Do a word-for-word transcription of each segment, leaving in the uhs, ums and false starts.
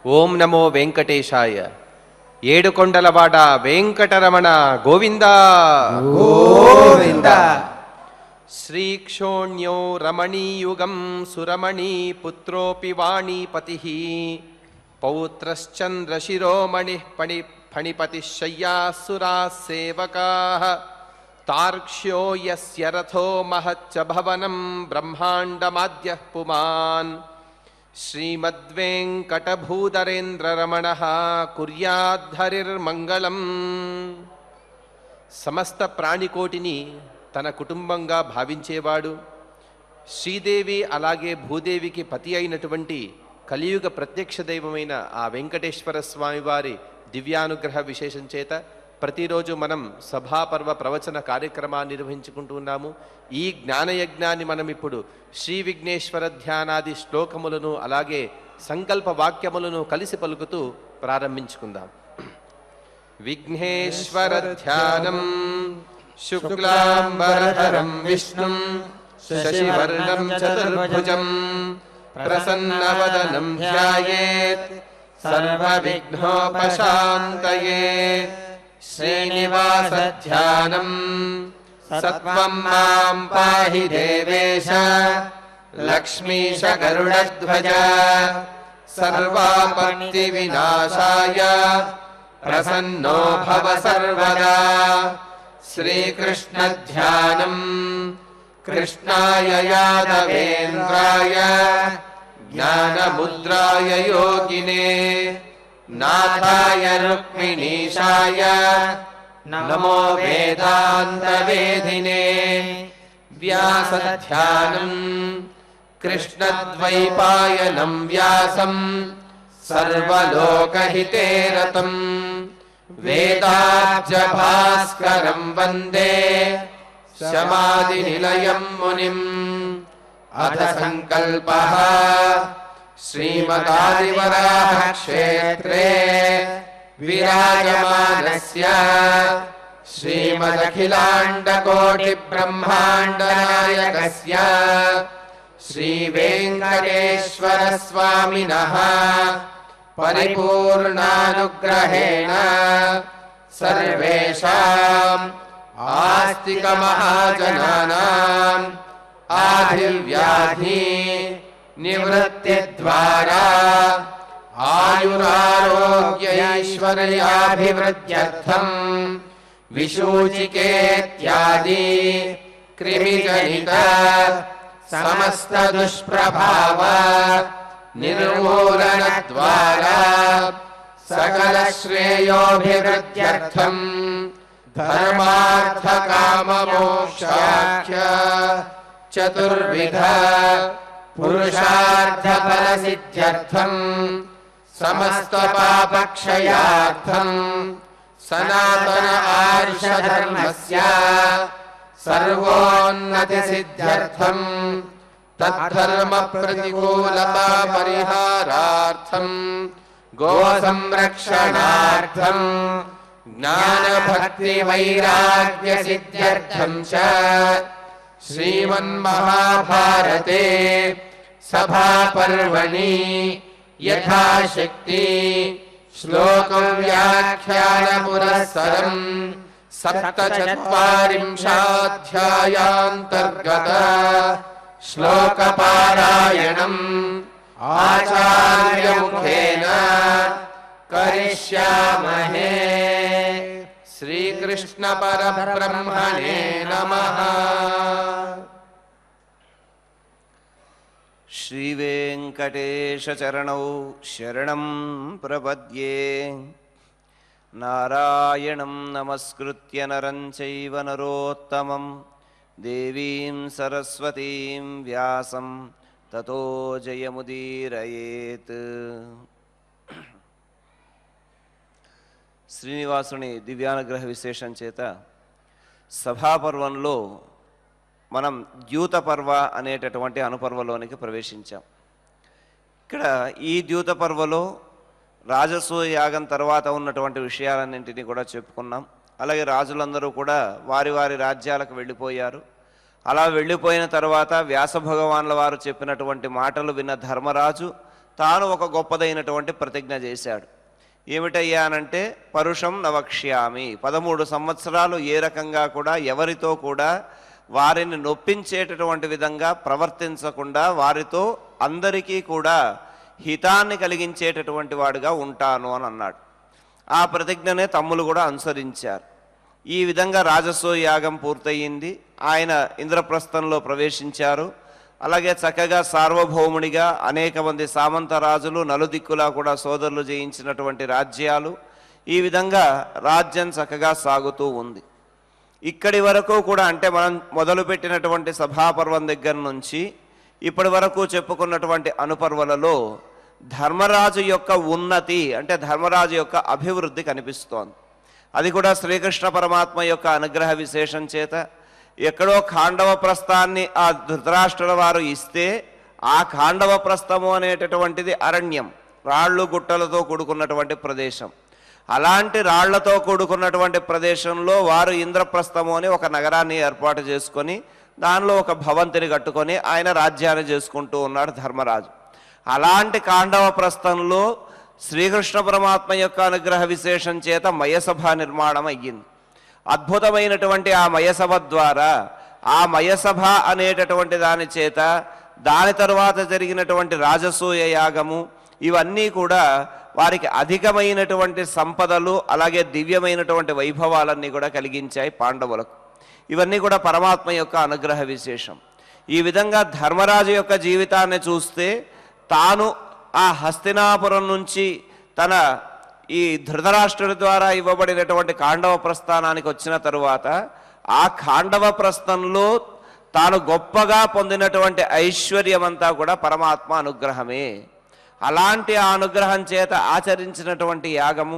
ఓం నమో వెంకటేశాయ. ఏడుకొండలవాడ వెంకటరమణ గోవింద గోవింద. శ్రీక్షోణ్యో రమణీయుగం సురమణీ పుత్రోపి వాణీపతి పౌత్రశ్చంద్రశిరోమణి పణి ఫణిపతిశయ్యాసురా సేవకా తార్క్ష్యో యస్య రథో మహచ్చ భవనం బ్రహ్మాండమాద్యః పుమాన్ శ్రీమద్వేంకటభూధరేంద్రరమణ కుర్యాద్ధరిర్మంగళం. సమస్త ప్రాణికోటిని తన కుటుంబంగా భావించేవాడు, శ్రీదేవి అలాగే భూదేవికి పతి అయినటువంటి కలియుగ ప్రత్యక్ష దైవమైన ఆ వెంకటేశ్వర స్వామి వారి దివ్యానుగ్రహ విశేషం చేత ప్రతిరోజు మనం సభాపర్వ ప్రవచన కార్యక్రమాన్ని నిర్వహించుకుంటున్నాము. ఈ జ్ఞానయజ్ఞాన్ని మనం ఇప్పుడు శ్రీ విఘ్నేశ్వర ధ్యానాది శ్లోకములను అలాగే సంకల్ప వాక్యములను కలిసి పలుకుతూ ప్రారంభించుకుందాం. విఘ్నేశ్వర ధ్యానం శుక్లాంబరధరం విష్ణుం శశివర్ణం చతుర్భుజం ప్రసన్నవదనం ధ్యాయేత్ సర్వవిఘ్నోపశాంతయే. శ్రీనివాస ధ్యానం సత్వం మాం పాహి దేవేశ లక్ష్మీశ గరుడధ్వజ సర్వాపత్తి వినాశాయ ప్రసన్నో భవ సర్వదా. శ్రీకృష్ణ ధ్యానం కృష్ణాయ యాదవేంద్రాయ జ్ఞానముద్రాయ యోగినే నాథాయ రుక్మిణీశాయ నమో వేదాంత వేదినే. వ్యాసధ్యానం కృష్ణద్వైపాయనం వ్యాసం సర్వలోకహితే రతం వేదాబ్జ భాస్కరం వందే శమాదినిలయం మునిం. అథ సంకల్పః శ్రీమదాదివరాహ క్షేత్రే విరాజమానస్య శ్రీమదఖిలాండకోటి బ్రహ్మాండ నాయకస్య శ్రీ వెంకటేశ్వర స్వామినః పరిపూర్ణానుగ్రహేణ సర్వేషాం ఆస్తిక మహాజనానాం ఆదివ్యాధి నివృత్తి ద్వారా ఆయురారోగ్యైశ్వర్యాభివృద్ధ్యర్థం విశూచికేత్యాది క్రిమిజనిత సమస్త దుష్ప్రభావ నిర్మూలన ద్వారా సకల శ్రేయోభివృద్ధ్యర్థం ధర్మార్థ కామ మోక్షాఖ్య చతుర్విధ పురుషార్థ ఫల సిద్ధ్యర్థం సమస్త పాపక్షయార్థం సనాతన ఆర్ష ధర్మస్య సర్వోన్నతి సిద్ధ్యర్థం తద్ధర్మ ప్రతికూలతా పరిహారార్థం గో సంరక్షణార్థం జ్ఞాన భక్తి వైరాగ్య సిద్ధ్యర్థం చ శ్రీమన్మహాభారతే సభాపర్వణి యథాశక్తి శ్లోకం వ్యాఖ్యాన పురస్సరం సప్తచత్వారింశాధ్యాయాంతర్గత శ్లోకపారాయణం ఆచార్యముఖేన కరిష్యామహే. శ్రీకృష్ణ పరబ్రహ్మణే నమః. శ్రీవేంకటేశచరణౌ శరణం ప్రపద్యే. నారాయణం నమస్కృత్య నరం చైవ నరోత్తమం దేవీం సరస్వతీం వ్యాసం తతో జయముదీరయేత్. శ్రీనివాసుని దివ్యానుగ్రహ విశేషం చేత సభాపర్వంలో మనం ద్యూత పర్వ అనేటటువంటి అనుపర్వలోనికి ప్రవేశించాం. ఇక్కడ ఈ ద్యూత పర్వలో రాజసూయ యాగం తర్వాత ఉన్నటువంటి విషయాలన్నింటినీ కూడా చెప్పుకున్నాం. అలాగే రాజులందరూ కూడా వారి వారి రాజ్యాలకు వెళ్ళిపోయారు. అలా వెళ్ళిపోయిన తర్వాత వ్యాస భగవాన్ల వారు చెప్పినటువంటి మాటలు విన్న ధర్మరాజు తాను ఒక గొప్పదైనటువంటి ప్రతిజ్ఞ చేశాడు. ఏమిటయ్యానంటే పరుషం నవక్ష్యామి, పదమూడు సంవత్సరాలు ఏ రకంగా కూడా ఎవరితో కూడా వారిని నొప్పించేటటువంటి విధంగా ప్రవర్తించకుండా వారితో అందరికీ కూడా హితాన్ని కలిగించేటటువంటి వాడుగా ఉంటాను అని అన్నాడు. ఆ ప్రతిజ్ఞనే తమ్ములు కూడా అనుసరించారు. ఈ విధంగా రాజసూయ యాగం పూర్తయింది. ఆయన ఇంద్రప్రస్థంలో ప్రవేశించారు. అలాగే చక్కగా సార్వభౌమునిగా అనేక మంది సామంత రాజులు నలుదిక్కులా కూడా సోదరులు జయించినటువంటి రాజ్యాలు, ఈ విధంగా రాజ్యం చక్కగా సాగుతూ ఉంది. ఇక్కడి వరకు కూడా అంటే మనం మొదలుపెట్టినటువంటి సభాపర్వం దగ్గర నుంచి ఇప్పటి వరకు చెప్పుకున్నటువంటి అనుపర్వలలో ధర్మరాజు యొక్క ఉన్నతి అంటే ధర్మరాజు యొక్క అభివృద్ధి కనిపిస్తోంది. అది కూడా శ్రీకృష్ణ పరమాత్మ యొక్క అనుగ్రహ విశేషం చేత ఎక్కడో ఖాండవ ప్రస్థాన్ని ఆ ధృతరాష్ట్రుల వారు ఇస్తే ఆ ఖాండవ ప్రస్థము అనేటటువంటిది అరణ్యం, రాళ్ళు గుట్టలతో కూడుకున్నటువంటి ప్రదేశం. అలాంటి రాళ్లతో కూడుకున్నటువంటి ప్రదేశంలో వారు ఇంద్రప్రస్థము అని ఒక నగరాన్ని ఏర్పాటు చేసుకొని దానిలో ఒక భవంతిని కట్టుకొని ఆయన రాజ్యాన్ని చేసుకుంటూ ఉన్నాడు ధర్మరాజు. అలాంటి ఖాండవ ప్రస్థంలో శ్రీకృష్ణ పరమాత్మ యొక్క అనుగ్రహ విశేషం చేత మయసభ నిర్మాణం అయ్యింది. అద్భుతమైనటువంటి ఆ మయసభ ద్వారా ఆ మయసభ అనేటటువంటి దాని చేత దాని తరువాత జరిగినటువంటి రాజసూయ యాగము ఇవన్నీ కూడా వారికి అధికమైనటువంటి సంపదలు అలాగే దివ్యమైనటువంటి వైభవాలన్నీ కూడా కలిగించాయి పాండవులకు. ఇవన్నీ కూడా పరమాత్మ యొక్క అనుగ్రహ విశేషం. ఈ విధంగా ధర్మరాజు యొక్క జీవితాన్ని చూస్తే తాను ఆ హస్తినాపురం నుంచి తన ఈ ధృతరాష్ట్రుడి ద్వారా ఇవ్వబడినటువంటి ఖాండవ ప్రస్థానానికి వచ్చిన తరువాత ఆ ఖాండవ ప్రస్థంలో తాను గొప్పగా పొందినటువంటి ఐశ్వర్యమంతా కూడా పరమాత్మ అనుగ్రహమే. అలాంటి ఆ అనుగ్రహం చేత ఆచరించినటువంటి యాగము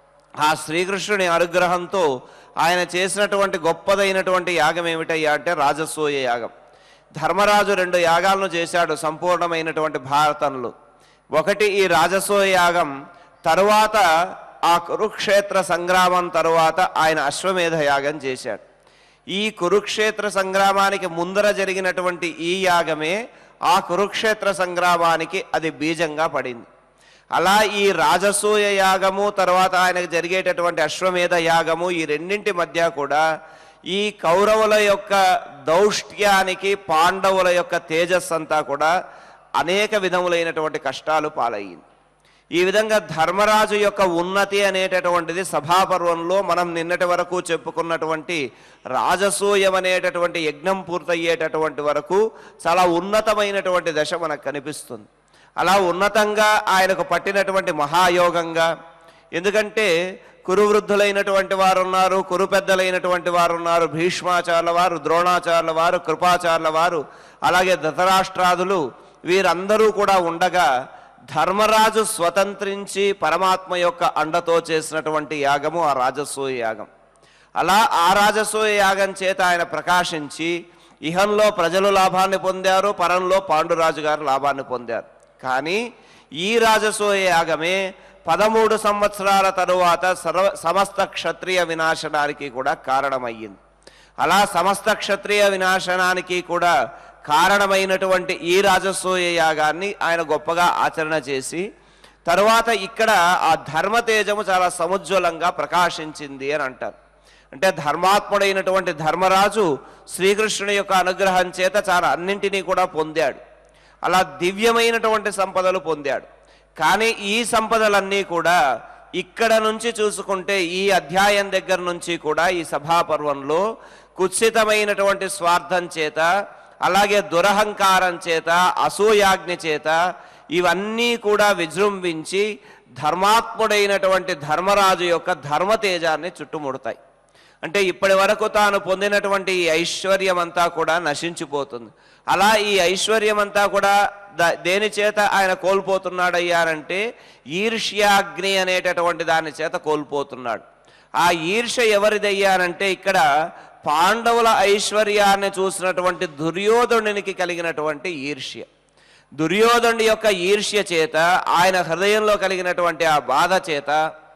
ఆ శ్రీకృష్ణుని అనుగ్రహంతో ఆయన చేసినటువంటి గొప్పదైనటువంటి యాగం ఏమిటయ్యా అంటే రాజసూయ యాగం. ధర్మరాజు రెండు యాగాలను చేశాడు సంపూర్ణమైనటువంటి భారతంలో. ఒకటి ఈ రాజసూయ యాగం, తరువాత ఆ కురుక్షేత్ర సంగ్రామం తరువాత ఆయన అశ్వమేధ యాగం చేశాడు. ఈ కురుక్షేత్ర సంగ్రామానికి ముందర జరిగినటువంటి ఈ యాగమే ఆ కురుక్షేత్ర సంగ్రామానికి అది బీజంగా పడింది. అలా ఈ రాజసూయ యాగము తర్వాత ఆయనకు జరిగేటటువంటి అశ్వమేధ యాగము ఈ రెండింటి మధ్య కూడా ఈ కౌరవుల యొక్క దౌష్ట్యానికి పాండవుల యొక్క తేజస్సు అంతా కూడా అనేక విధములైనటువంటి కష్టాలు పాలయ్యింది. ఈ విధంగా ధర్మరాజు యొక్క ఉన్నతి అనేటటువంటిది సభాపర్వంలో మనం నిన్నటి వరకు చెప్పుకున్నటువంటి రాజసూయం అనేటటువంటి యజ్ఞం పూర్తయ్యేటటువంటి వరకు చాలా ఉన్నతమైనటువంటి దశ మనకు కనిపిస్తుంది. అలా ఉన్నతంగా ఆయనకు పట్టినటువంటి మహాయోగంగా, ఎందుకంటే కురువృద్ధులైనటువంటి వారు ఉన్నారు, కురు పెద్దలైనటువంటి వారు ఉన్నారు, భీష్మాచార్యుల వారు, ద్రోణాచార్యుల వారు, కృపాచార్యుల వారు, అలాగే ధృతరాష్ట్రాదులు, వీరందరూ కూడా ఉండగా ధర్మరాజు స్వతంత్రించి పరమాత్మ యొక్క అండతో చేసినటువంటి యాగము ఆ రాజసూయ యాగం. అలా ఆ రాజసూయ యాగం చేత ఆయన ప్రకాశించి ఇహంలో ప్రజలు లాభాన్ని పొందారు, పరంలో పాండురాజు గారు లాభాన్ని పొందారు. కానీ ఈ రాజసూయ యాగమే పదమూడు సంవత్సరాల తరువాత సర్వ సమస్త క్షత్రియ వినాశనానికి కూడా కారణమయ్యింది. అలా సమస్త క్షత్రియ వినాశనానికి కూడా కారణమైనటువంటి ఈ రాజసూయ యాగాన్ని ఆయన గొప్పగా ఆచరణ చేసి తరువాత ఇక్కడ ఆ ధర్మతేజము చాలా సముజ్వలంగా ప్రకాశించింది అని అంటారు. అంటే ధర్మాత్ముడైనటువంటి ధర్మరాజు శ్రీకృష్ణుని యొక్క అనుగ్రహం చేత చాలా అన్నింటినీ కూడా పొందాడు. అలా దివ్యమైనటువంటి సంపదలు పొందాడు. కానీ ఈ సంపదలన్నీ కూడా ఇక్కడ నుంచి చూసుకుంటే ఈ అధ్యాయం దగ్గర నుంచి కూడా ఈ సభాపర్వంలో కుత్సితమైనటువంటి స్వార్థం చేత అలాగే దురహంకారం చేత అసూయాగ్ని చేత ఇవన్నీ కూడా విజృంభించి ధర్మాత్ముడైనటువంటి ధర్మరాజు యొక్క ధర్మతేజాన్ని చుట్టుముడతాయి. అంటే ఇప్పటి వరకు తాను పొందినటువంటి ఈ ఐశ్వర్యం అంతా కూడా నశించిపోతుంది. అలా ఈ ఐశ్వర్యం అంతా కూడా దేని చేత ఆయన కోల్పోతున్నాడయ్యారంటే ఈర్ష్యాగ్ని అనేటటువంటి దాని చేత కోల్పోతున్నాడు. ఆ ఈర్ష్య ఎవరిదయ్యారంటే ఇక్కడ పాండవుల ఐశ్వర్యాన్ని చూసినటువంటి దుర్యోధనునికి కలిగినటువంటి ఈర్ష్య. దుర్యోధనుడి యొక్క ఈర్ష్య చేత ఆయన హృదయంలో కలిగినటువంటి ఆ బాధ చేత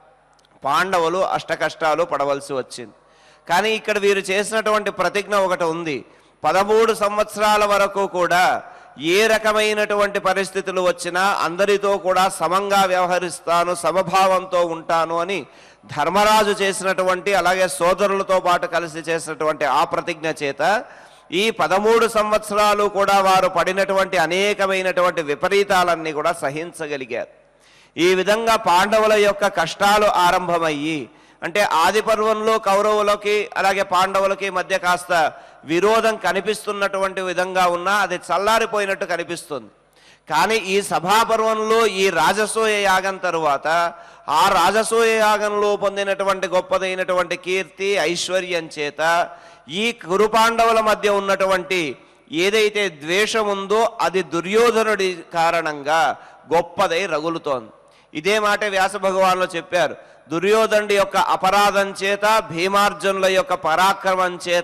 పాండవులు అష్టకష్టాలు పడవలసి వచ్చింది. కానీ ఇక్కడ వీరు చేసినటువంటి ప్రతిజ్ఞ ఒకటి ఉంది. పదమూడు సంవత్సరాల వరకు కూడా ఏ రకమైనటువంటి పరిస్థితులు వచ్చినా అందరితో కూడా సమంగా వ్యవహరిస్తాను, సమభావంతో ఉంటాను అని ధర్మరాజు చేసినటువంటి, అలాగే సోదరులతో పాటు కలిసి చేసినటువంటి ఆ ప్రతిజ్ఞ చేత ఈ పదమూడు సంవత్సరాలు కూడా వారు పడినటువంటి అనేకమైనటువంటి విపరీతాలన్నీ కూడా సహించగలిగారు. ఈ విధంగా పాండవుల యొక్క కష్టాలు ఆరంభమయ్యి, అంటే ఆది పర్వంలో కౌరవులకి అలాగే పాండవులకి మధ్య కాస్త విరోధం కనిపిస్తున్నటువంటి విధంగా ఉన్నా అది చల్లారిపోయినట్టు కనిపిస్తుంది. కానీ ఈ సభాపర్వంలో ఈ రాజసూయ యాగం తరువాత ఆ రాజసూయ యాగంలో పొందినటువంటి గొప్పదైనటువంటి కీర్తి ఐశ్వర్యం చేత ఈ కురుపాండవుల మధ్య ఉన్నటువంటి ఏదైతే ద్వేషం ఉందో అది దుర్యోధనుడి కారణంగా గొప్పదై రగులుతోంది. ఇదే మాట వ్యాస భగవానులు చెప్పారు. దుర్యోధనుడి యొక్క అపరాధం చేత, భీమార్జునుల యొక్క పరాక్రమం చేత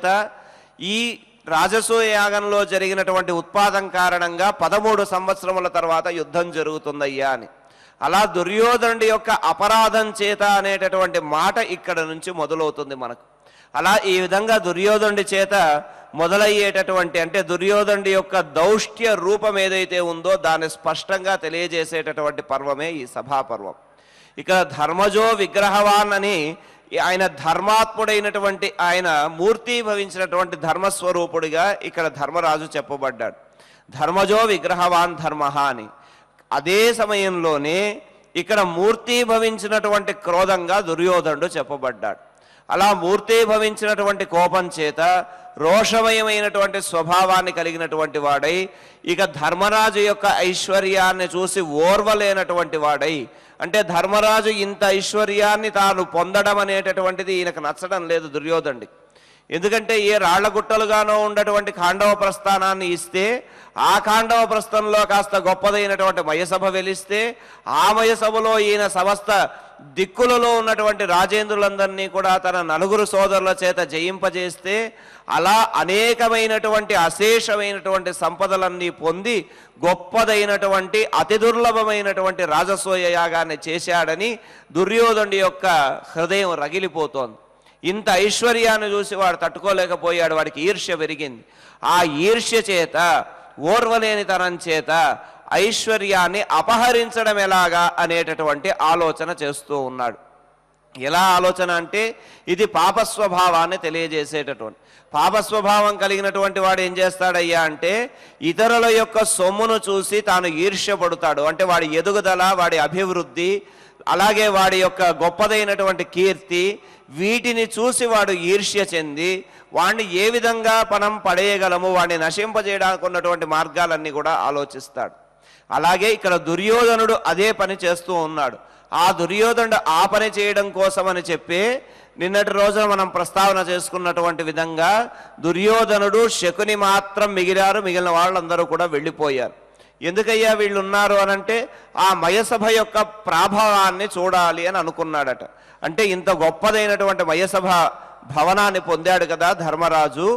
ఈ రాజసూయ యాగంలో జరిగినటువంటి ఉత్పాదం కారణంగా పదమూడు సంవత్సరముల తర్వాత యుద్ధం జరుగుతుందయ్యా అని. అలా దుర్యోధనుడి యొక్క అపరాధం చేత అనేటటువంటి మాట ఇక్కడ నుంచి మొదలవుతుంది మనకు. అలా ఈ విధంగా దుర్యోధనుడి చేత మొదలయ్యేటటువంటి, అంటే దుర్యోధనుడి యొక్క దౌష్ట్య రూపం ఏదైతే ఉందో దాన్ని స్పష్టంగా తెలియజేసేటటువంటి పర్వమే ఈ సభాపర్వం. ఇక్కడ ధర్మజో విగ్రహవాన్ అని ఆయన ధర్మాత్ముడైనటువంటి ఆయన మూర్తీభవించినటువంటి ధర్మస్వరూపుడిగా ఇక్కడ ధర్మరాజు చెప్పబడ్డాడు. ధర్మజో విగ్రహవాన్ ధర్మ అని. అదే సమయంలోనే ఇక్కడ మూర్తీభవించినటువంటి క్రోధంగా దుర్యోధనుడు చెప్పబడ్డాడు. అలా మూర్తీభవించినటువంటి కోపం చేత రోషమయమైనటువంటి స్వభావాన్ని కలిగినటువంటి వాడై, ఇక ధర్మరాజు యొక్క ఐశ్వర్యాన్ని చూసి ఓర్వలేనటువంటి వాడై, అంటే ధర్మరాజు ఇంత ఐశ్వర్యాన్ని తాను పొందడం అనేటటువంటిది ఈయనకు నచ్చడం లేదు దుర్యోధనుడికి. ఎందుకంటే ఏ రాళ్లగుట్టలుగానో ఉన్నటువంటి ఖాండవ ప్రస్థానాన్ని ఇస్తే ఆ ఖాండవ ప్రస్థంలో కాస్త గొప్పదైనటువంటి మయసభ వెలిస్తే ఆ మయసభలో ఈయన సమస్త దిక్కులలో ఉన్నటువంటి రాజేంద్రులందరినీ కూడా తన నలుగురు సోదరుల చేత జయింపజేస్తే అలా అనేకమైనటువంటి అశేషమైనటువంటి సంపదలన్నీ పొంది గొప్పదైనటువంటి అతి దుర్లభమైనటువంటి రాజసూయ యాగాన్ని చేశాడని దుర్యోధనుడి యొక్క హృదయం రగిలిపోతోంది. ఇంత ఐశ్వర్యాన్ని చూసి వాడు తట్టుకోలేకపోయాడు, వాడికి ఈర్ష్య పెరిగింది. ఆ ఈర్ష్య చేత, ఓర్వలేనితనం చేత ఐశ్వర్యాన్ని అపహరించడం ఎలాగా అనేటటువంటి ఆలోచన చేస్తూ ఉన్నాడు. ఎలా ఆలోచన అంటే ఇది పాపస్వభావాన్ని తెలియజేసేటటువంటి, పాపస్వభావం కలిగినటువంటి వాడు ఏం చేస్తాడయ్యా అంటే ఇతరుల యొక్క సొమ్మును చూసి తాను ఈర్ష్య పడుతాడు. అంటే వాడి ఎదుగుదల, వాడి అభివృద్ధి, అలాగే వాడి యొక్క గొప్పదైనటువంటి కీర్తి, వీటిని చూసి వాడు ఈర్ష్య చెంది వాడిని ఏ విధంగా మనం పడేయగలము, వాడిని నశింపజేయడానికి ఉన్నటువంటి మార్గాలన్నీ కూడా ఆలోచిస్తాడు. అలాగే ఇక్కడ దుర్యోధనుడు అదే పని చేస్తూ ఉన్నాడు. ఆ దుర్యోధనుడు ఆ పని చేయడం కోసం అని చెప్పి నిన్నటి రోజున మనం ప్రస్తావన చేసుకున్నటువంటి విధంగా దుర్యోధనుడు, శకుని మాత్రం మిగిలారు, మిగిలిన వాళ్ళందరూ కూడా వెళ్ళిపోయారు. ఎందుకయ్యా వీళ్ళు ఉన్నారు అనంటే ఆ మయసభ యొక్క ప్రాభవాన్ని చూడాలి అని అనుకున్నాడట. అంటే ఇంత గొప్పదైనటువంటి మయసభ భవనాన్ని పొందాడు కదా ధర్మరాజు,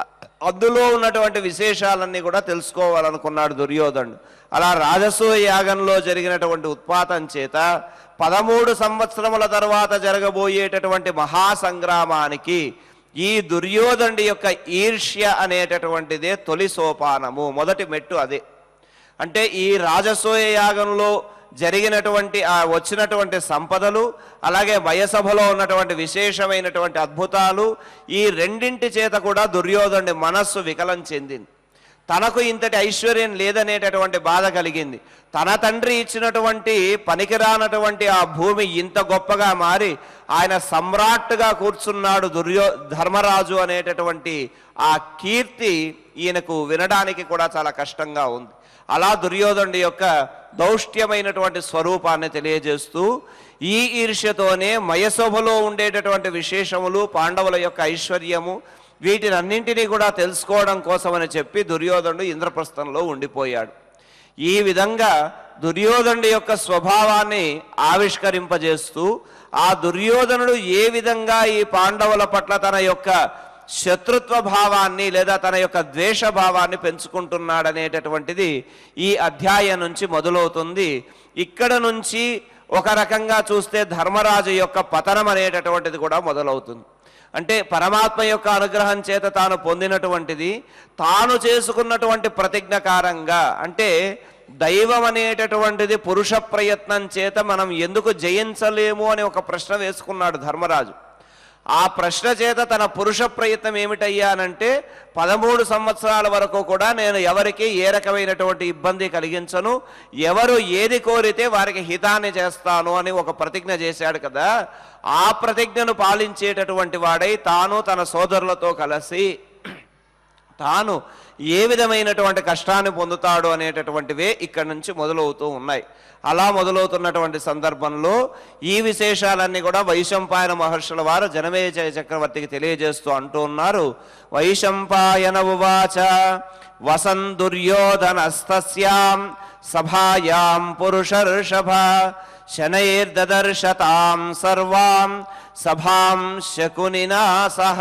అందులో ఉన్నటువంటి విశేషాలన్నీ కూడా తెలుసుకోవాలనుకున్నాడు దుర్యోధనుడు. అలా రాజసూయ యాగంలో జరిగినటువంటి ఉత్పాతం చేత పదమూడు సంవత్సరముల తర్వాత జరగబోయేటటువంటి మహాసంగ్రామానికి ఈ దుర్యోధనుడి యొక్క ఈర్ష్య అనేటటువంటిదే తొలి సోపానము, మొదటి మెట్టు అదే. అంటే ఈ రాజసూయ యాగంలో జరిగినటువంటి ఆ వచ్చినటువంటి సంపదలు, అలాగే మయసభలో ఉన్నటువంటి విశేషమైనటువంటి అద్భుతాలు, ఈ రెండింటి చేత కూడా దుర్యోధనుడి మనస్సు వికలం చెందింది. తనకు ఇంతటి ఐశ్వర్యం లేదనేటటువంటి బాధ కలిగింది. తన తండ్రి ఇచ్చినటువంటి పనికిరానటువంటి ఆ భూమి ఇంత గొప్పగా మారి ఆయన సమ్రాట్గా కూర్చున్నాడు దుర్యో ధర్మరాజు అనేటటువంటి ఆ కీర్తి ఈయనకు వినడానికి కూడా చాలా కష్టంగా ఉంది. అలా దుర్యోధనుడి యొక్క దౌష్ట్యమైనటువంటి స్వరూపాన్ని తెలియజేస్తూ ఈ ఈర్ష్యతోనే మయశోభలో ఉండేటటువంటి విశేషములు, పాండవుల యొక్క ఐశ్వర్యము, వీటినన్నింటినీ కూడా తెలుసుకోవడం కోసమని చెప్పి దుర్యోధనుడు ఇంద్రప్రస్థంలో ఉండిపోయాడు. ఈ విధంగా దుర్యోధనుడి యొక్క స్వభావాన్ని ఆవిష్కరింపజేస్తూ ఆ దుర్యోధనుడు ఏ విధంగా ఈ పాండవుల పట్ల తన యొక్క శత్రుత్వ భావాన్ని లేదా తన యొక్క ద్వేష భావాన్ని పెంచుకుంటున్నాడనేటటువంటిది ఈ అధ్యాయం నుంచి మొదలవుతుంది. ఇక్కడ నుంచి ఒక రకంగా చూస్తే ధర్మరాజు యొక్క పతనం అనేటటువంటిది కూడా మొదలవుతుంది. అంటే పరమాత్మ యొక్క అనుగ్రహం చేత తాను పొందినటువంటిది తాను చేసుకున్నటువంటి ప్రతిజ్ఞకారంగా, అంటే దైవం అనేటటువంటిది పురుష ప్రయత్నం చేత మనం ఎందుకు జయించలేము అని ఒక ప్రశ్న వేసుకున్నాడు ధర్మరాజు. ఆ ప్రశ్న చేత తన పురుష ప్రయత్నం ఏమిటయ్యానంటే పదమూడు సంవత్సరాల వరకు కూడా నేను ఎవరికి ఏ రకమైనటువంటి ఇబ్బంది కలిగించను, ఎవరు ఏది కోరితే వారికి హితాన్ని చేస్తాను అని ఒక ప్రతిజ్ఞ చేశాడు కదా. ఆ ప్రతిజ్ఞను పాలించేటటువంటి వాడై తాను తన సోదరులతో కలిసి తాను ఏ విధమైనటువంటి కష్టాన్ని పొందుతాడు అనేటటువంటివే ఇక్కడి నుంచి మొదలవుతూ ఉన్నాయి. అలా మొదలవుతున్నటువంటి సందర్భంలో ఈ విశేషాలన్నీ కూడా వైశంపాయన మహర్షుల వారు జనమేజయ చక్రవర్తికి తెలియజేస్తూ అంటూ ఉన్నారు. వైశంపాయన ఉవాచ వసన్ దుర్యోధనస్తస్యాం సభాయాం పురుషర్షభ శనైర్దదర్శతాం సర్వాం సభాం శకునినా సహ.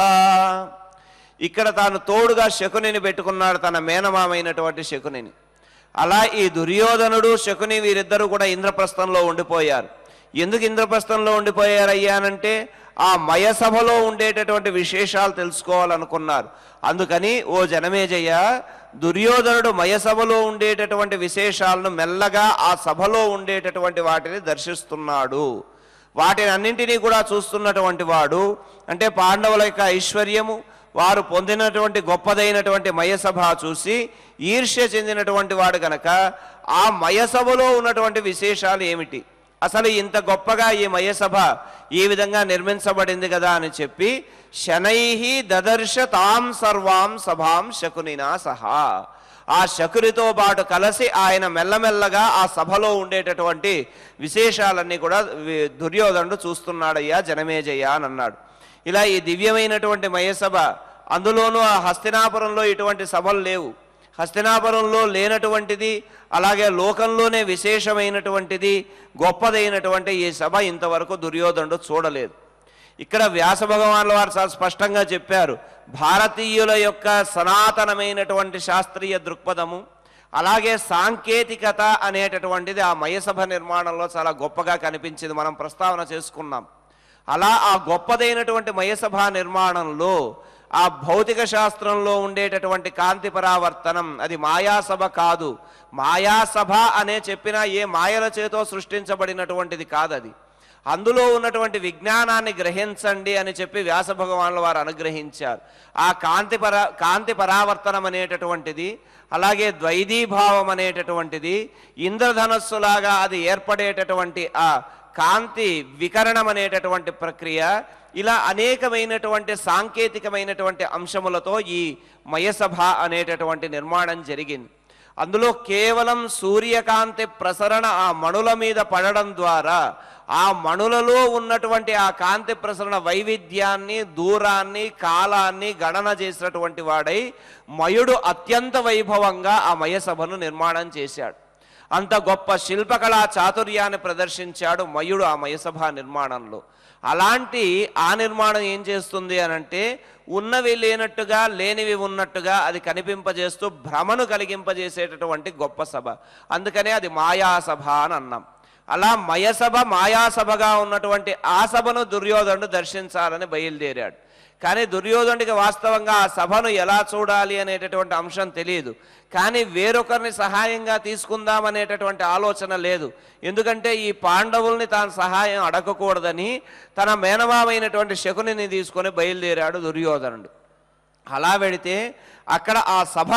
ఇక్కడ తాను తోడుగా శకునిని పెట్టుకున్నాడు, తన మేనమామైనటువంటి శకునిని. అలా ఈ దుర్యోధనుడు శకుని వీరిద్దరూ కూడా ఇంద్రప్రస్థంలో ఉండిపోయారు. ఎందుకు ఇంద్రప్రస్థంలో ఉండిపోయారయ్యానంటే ఆ మయసభలో ఉండేటటువంటి విశేషాలు తెలుసుకోవాలనుకున్నారు. అందుకని ఓ జనమేజయ, దుర్యోధనుడు మయసభలో ఉండేటటువంటి విశేషాలను మెల్లగా ఆ సభలో ఉండేటటువంటి వాటిని దర్శిస్తున్నాడు. వాటిని అన్నింటినీ కూడా చూస్తున్నటువంటి వాడు, అంటే పాండవుల యొక్క ఐశ్వర్యము, వారు పొందినటువంటి గొప్పదైనటువంటి మయసభ చూసి ఈర్ష్య చెందినటువంటి వాడు కనుక ఆ మయసభలో ఉన్నటువంటి విశేషాలు ఏమిటి, అసలు ఇంత గొప్పగా ఈ మయసభ ఈ విధంగా నిర్మించబడింది కదా అని చెప్పి శనైహి దదర్శ తాం సర్వాం సభాం శకునినా సహా, ఆ శకునితో పాటు కలిసి ఆయన మెల్లమెల్లగా ఆ సభలో ఉండేటటువంటి విశేషాలన్నీ కూడా దుర్యోధనుడు చూస్తున్నాడయ్యా జనమేజయ అని అన్నాడు. ఇలా ఈ దివ్యమైనటువంటి మయసభ, అందులోనూ ఆ హస్తినాపురంలో ఇటువంటి సభలు లేవు. హస్తినాపురంలో లేనటువంటిది, అలాగే లోకంలోనే విశేషమైనటువంటిది, గొప్పదైనటువంటి ఈ సభ ఇంతవరకు దుర్యోధనుడు చూడలేదు. ఇక్కడ వ్యాస భగవానుల వారు చాలా స్పష్టంగా చెప్పారు, భారతీయుల యొక్క సనాతనమైనటువంటి శాస్త్రీయ దృక్పథము, అలాగే సాంకేతికత అనేటటువంటిది ఆ మయసభ నిర్మాణంలో చాలా గొప్పగా కనిపించింది. మనం ప్రస్తావన చేసుకున్నాం. అలా ఆ గొప్పదైనటువంటి మయసభ నిర్మాణంలో ఆ భౌతిక శాస్త్రంలో ఉండేటటువంటి కాంతి పరావర్తనం అది మాయాసభ కాదు. మాయాసభ అనే చెప్పినా ఏ మాయల చేతో సృష్టించబడినటువంటిది కాదు అది. అందులో ఉన్నటువంటి విజ్ఞానాన్ని గ్రహించండి అని చెప్పి వ్యాస భగవానుల వారు అనుగ్రహించారు. ఆ కాంతి పరా కాంతి పరావర్తనం అనేటటువంటిది, అలాగే ద్వైదీభావం అనేటటువంటిది, ఇంద్రధనస్సులాగా అది ఏర్పడేటటువంటి ఆ కాంతి వికరణం అనేటటువంటి ప్రక్రియ, ఇలా అనేకమైనటువంటి సాంకేతికమైనటువంటి అంశములతో ఈ మయసభ అనేటటువంటి నిర్మాణం జరిగింది. అందులో కేవలం సూర్యకాంతి ప్రసరణ ఆ మణుల మీద పడడం ద్వారా ఆ మణులలో ఉన్నటువంటి ఆ కాంతి ప్రసరణ వైవిధ్యాన్ని, దూరాన్ని, కాలాన్ని గణన చేసినటువంటి వాడై మయుడు అత్యంత వైభవంగా ఆ మయసభను నిర్మాణం చేశాడు. అంత గొప్ప శిల్పకళా చాతుర్యాన్ని ప్రదర్శించాడు మయుడు ఆ మయసభ నిర్మాణంలో. అలాంటి ఆ నిర్మాణం ఏం చేస్తుంది అనంటే ఉన్నవి లేనట్టుగా, లేనివి ఉన్నట్టుగా అది కనిపింపజేస్తూ భ్రమను కలిగింపజేసేటటువంటి గొప్ప సభ. అందుకనే అది మాయాసభ అని అన్నాం. అలా మయసభ మాయాసభగా ఉన్నటువంటి ఆ సభను దుర్యోధనుడు దర్శించాలని బయలుదేరాడు. కానీ దుర్యోధనుడికి వాస్తవంగా ఆ సభను ఎలా చూడాలి అనేటటువంటి అంశం తెలియదు. కానీ వేరొకరిని సహాయంగా తీసుకుందాం అనేటటువంటి ఆలోచన లేదు. ఎందుకంటే ఈ పాండవుల్ని తాను సహాయం అడగకూడదని తన మేనమామైనటువంటి శకునిని తీసుకొని బయలుదేరాడు దుర్యోధనుడు. అలా వెళితే అక్కడ ఆ సభ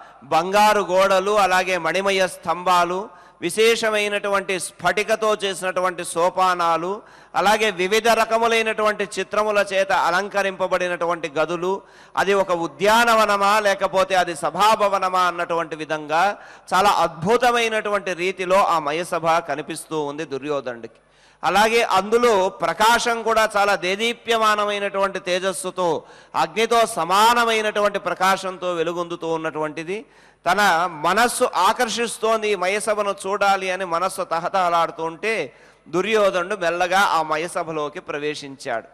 బంగారు గోడలు, అలాగే మణిమయ స్తంభాలు, విశేషమైనటువంటి స్ఫటికతో చేసినటువంటి సోపానాలు, అలాగే వివిధ రకములైనటువంటి చిత్రముల చేత అలంకరింపబడినటువంటి గదులు, అది ఒక ఉద్యానవనమా లేకపోతే అది సభాభవనమా అన్నటువంటి విధంగా చాలా అద్భుతమైనటువంటి రీతిలో ఆ మయసభ కనిపిస్తూ ఉంది దుర్యోధనుడికి. అలాగే అందులో ప్రకాశం కూడా చాలా దేదీప్యమానమైనటువంటి తేజస్సుతో, అగ్నితో సమానమైనటువంటి ప్రకాశంతో వెలుగొందుతూ ఉన్నటువంటిది. తన మనస్సు ఆకర్షిస్తోంది ఈ మయసభను చూడాలి అని మనస్సు తహతహలాడుతూ ఉంటే దుర్యోధనుడు మెల్లగా ఆ మయసభలోకి ప్రవేశించాడు.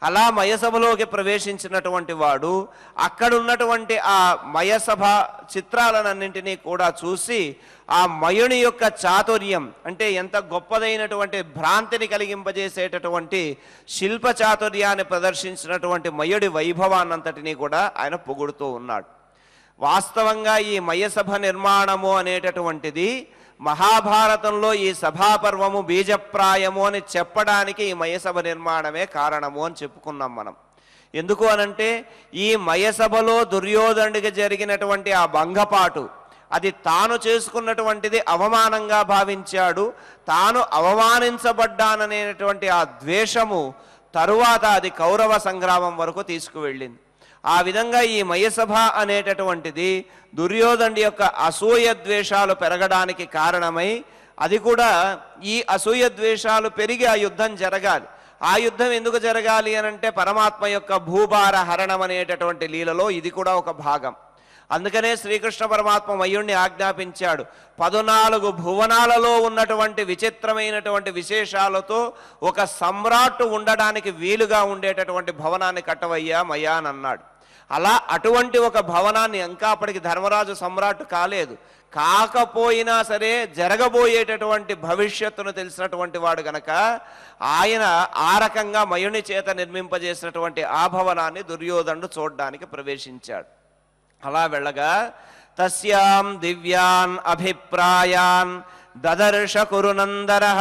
అలా మయసభలోకి ప్రవేశించినటువంటి వాడు అక్కడ ఉన్నటువంటి ఆ మయసభ చిత్రాలన్నింటినీ కూడా చూసి ఆ మయుని యొక్క చాతుర్యం అంటే ఎంత గొప్పదైనటువంటి భ్రాంతిని కలిగింపజేసేటటువంటి శిల్ప చాతుర్యాన్ని ప్రదర్శించినటువంటి మయుడి వైభవాన్నంతటినీ కూడా ఆయన పొగుడుతూ ఉన్నాడు. వాస్తవంగా ఈ మయసభ నిర్మాణము అనేటటువంటిది మహాభారతంలో ఈ సభాపర్వము బీజప్రాయము అని చెప్పడానికి ఈ మయసభ నిర్మాణమే కారణము అని చెప్పుకున్నాం మనం. ఎందుకు అనంటే ఈ మయసభలో దుర్యోధనుడికి జరిగినటువంటి ఆ భంగపాటు అది తాను చేసుకున్నటువంటిది అవమానంగా భావించాడు. తాను అవమానించబడ్డాననేటువంటి ఆ ద్వేషము తరువాత అది కౌరవ సంగ్రామం వరకు తీసుకువెళ్ళింది. ఆ విధంగా ఈ మయసభ అనేటటువంటిది దుర్యోధనుడి యొక్క అసూయ ద్వేషాలు పెరగడానికి కారణమై, అది కూడా ఈ అసూయ ద్వేషాలు పెరిగి ఆ యుద్ధం జరగాలి. ఆ యుద్ధం ఎందుకు జరగాలి అనంటే పరమాత్మ యొక్క భూభార హరణం అనేటటువంటి లీలలో ఇది కూడా ఒక భాగం. అందుకనే శ్రీకృష్ణ పరమాత్మ మయుణ్ణి ఆజ్ఞాపించాడు, పదునాలుగు భువనాలలో ఉన్నటువంటి విచిత్రమైనటువంటి విశేషాలతో ఒక సమ్రాట్టు ఉండడానికి వీలుగా ఉండేటటువంటి భవనాన్ని కట్టవయ్యా మయా అని అన్నాడు. అలా అటువంటి ఒక భవనాన్ని ఇంకా అప్పటికి ధర్మరాజు సమ్రాట్ కాలేదు, కాకపోయినా సరే జరగబోయేటటువంటి భవిష్యత్తును తెలిసినటువంటి వాడు గనక ఆయన ఆ రకంగా మయుని చేత నిర్మింపజేసినటువంటి ఆ భవనాన్ని దుర్యోధనుడు చూడడానికి ప్రవేశించాడు. అలా వెళ్ళగా తస్యాం దివ్యాన్ అభిప్రాయాన్ దదర్శ కురునందరః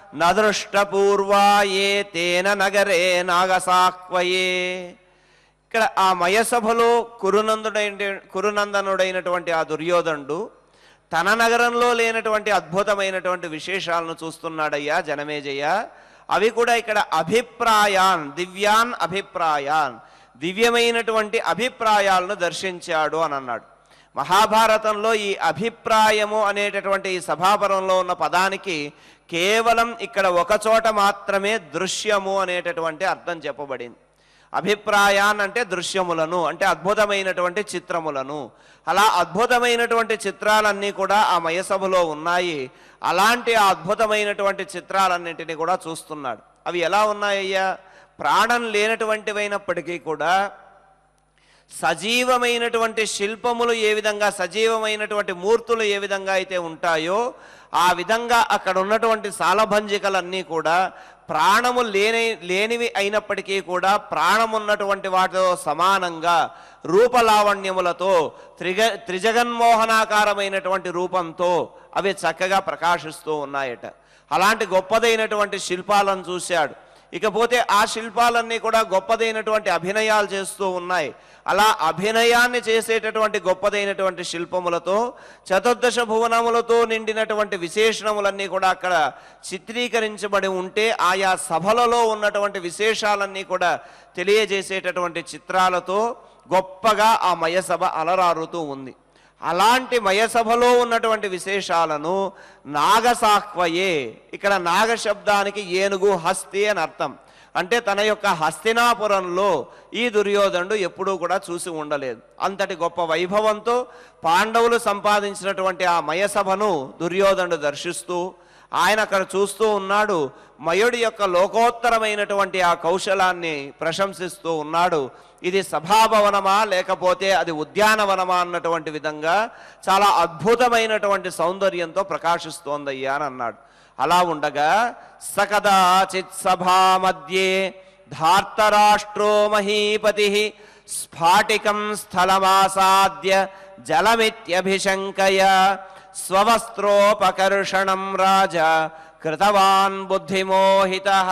నదృష్టపూర్వాయే తేన నగరే నాగసాక్వయే. ఇక్కడ ఆ మయసభలో కురునందుడైన కురునందనుడైనటువంటి ఆ దుర్యోధనుడు తన నగరంలో లేనటువంటి అద్భుతమైనటువంటి విశేషాలను చూస్తున్నాడయ్యా జనమేజయ. అవి కూడా ఇక్కడ అభిప్రాయాన్ దివ్యాన్ అభిప్రాయాన్ దివ్యమైనటువంటి అభిప్రాయాలను దర్శించాడు అని అన్నాడు. మహాభారతంలో ఈ అభిప్రాయము అనేటటువంటి ఈ సభాపరంలో ఉన్న పదానికి కేవలం ఇక్కడ ఒక చోట మాత్రమే దృశ్యము అనేటటువంటి అర్థం చెప్పబడింది. అభిప్రాయాన్ అంటే దృశ్యములను అంటే అద్భుతమైనటువంటి చిత్రములను. అలా అద్భుతమైనటువంటి చిత్రాలన్నీ కూడా ఆ మయసభలో ఉన్నాయి. అలాంటి ఆ అద్భుతమైనటువంటి చిత్రాలన్నింటినీ కూడా చూస్తున్నాడు. అవి ఎలా ఉన్నాయ్యా? ప్రాణం లేనటువంటివైనప్పటికీ కూడా సజీవమైనటువంటి శిల్పములు ఏ విధంగా, సజీవమైనటువంటి మూర్తులు ఏ విధంగా అయితే ఉంటాయో ఆ విధంగా అక్కడ ఉన్నటువంటి సాలభంజికలన్నీ కూడా ప్రాణము లేని లేనివి అయినప్పటికీ కూడా ప్రాణమున్నటువంటి వాటితో సమానంగా రూపలావణ్యములతో త్రిగ త్రిజగన్మోహనాకారమైనటువంటి రూపంతో అవి చక్కగా ప్రకాశిస్తూ ఉన్నాయట. అలాంటి గొప్పదైనటువంటి శిల్పాలను చూశాడు. ఇకపోతే ఆ శిల్పాలన్నీ కూడా గొప్పదైనటువంటి అభినయాలు చేస్తూ ఉన్నాయి. అలా అభినయాన్ని చేసేటటువంటి గొప్పదైనటువంటి శిల్పములతో చతుర్దశ భువనములతో నిండినటువంటి విశేషణములన్నీ కూడా అక్కడ చిత్రీకరించబడి ఉంటే ఆయా సభలలో ఉన్నటువంటి విశేషాలన్నీ కూడా తెలియజేసేటటువంటి చిత్రాలతో గొప్పగా ఆ మయసభ అలరారుతూ ఉంది. అలాంటి మయసభలో ఉన్నటువంటి విశేషాలను నాగసాక్వయే, ఇక్కడ నాగ శబ్దానికి ఏనుగు హస్తి అని అర్థం. అంటే తన యొక్క హస్తినాపురంలో ఈ దుర్యోధనుడు ఎప్పుడూ కూడా చూసి ఉండలేదు. అంతటి గొప్ప వైభవంతో పాండవులు సంపాదించినటువంటి ఆ మయసభను దుర్యోధనుడు దర్శిస్తూ ఆయన అక్కడ చూస్తూ ఉన్నాడు. మయుడి యొక్క లోకోత్తరమైనటువంటి ఆ కౌశలాన్ని ప్రశంసిస్తూ ఉన్నాడు. ఇది సభాభవనమా లేకపోతే అది ఉద్యానవనమా అన్నటువంటి విధంగా చాలా అద్భుతమైనటువంటి సౌందర్యంతో ప్రకాశిస్తోందయ్యా అని అన్నాడు. అలా ఉండగా సకదాచిత్ సభా మధ్యే ధార్తరాష్ట్రో మహీపతి స్ఫాటికం స్థలమాసాద్య జలమిత్యభిశంకయ స్వవస్త్రోపకర్షణం రాజా కృతవాన్ బుద్ధిమోహితః.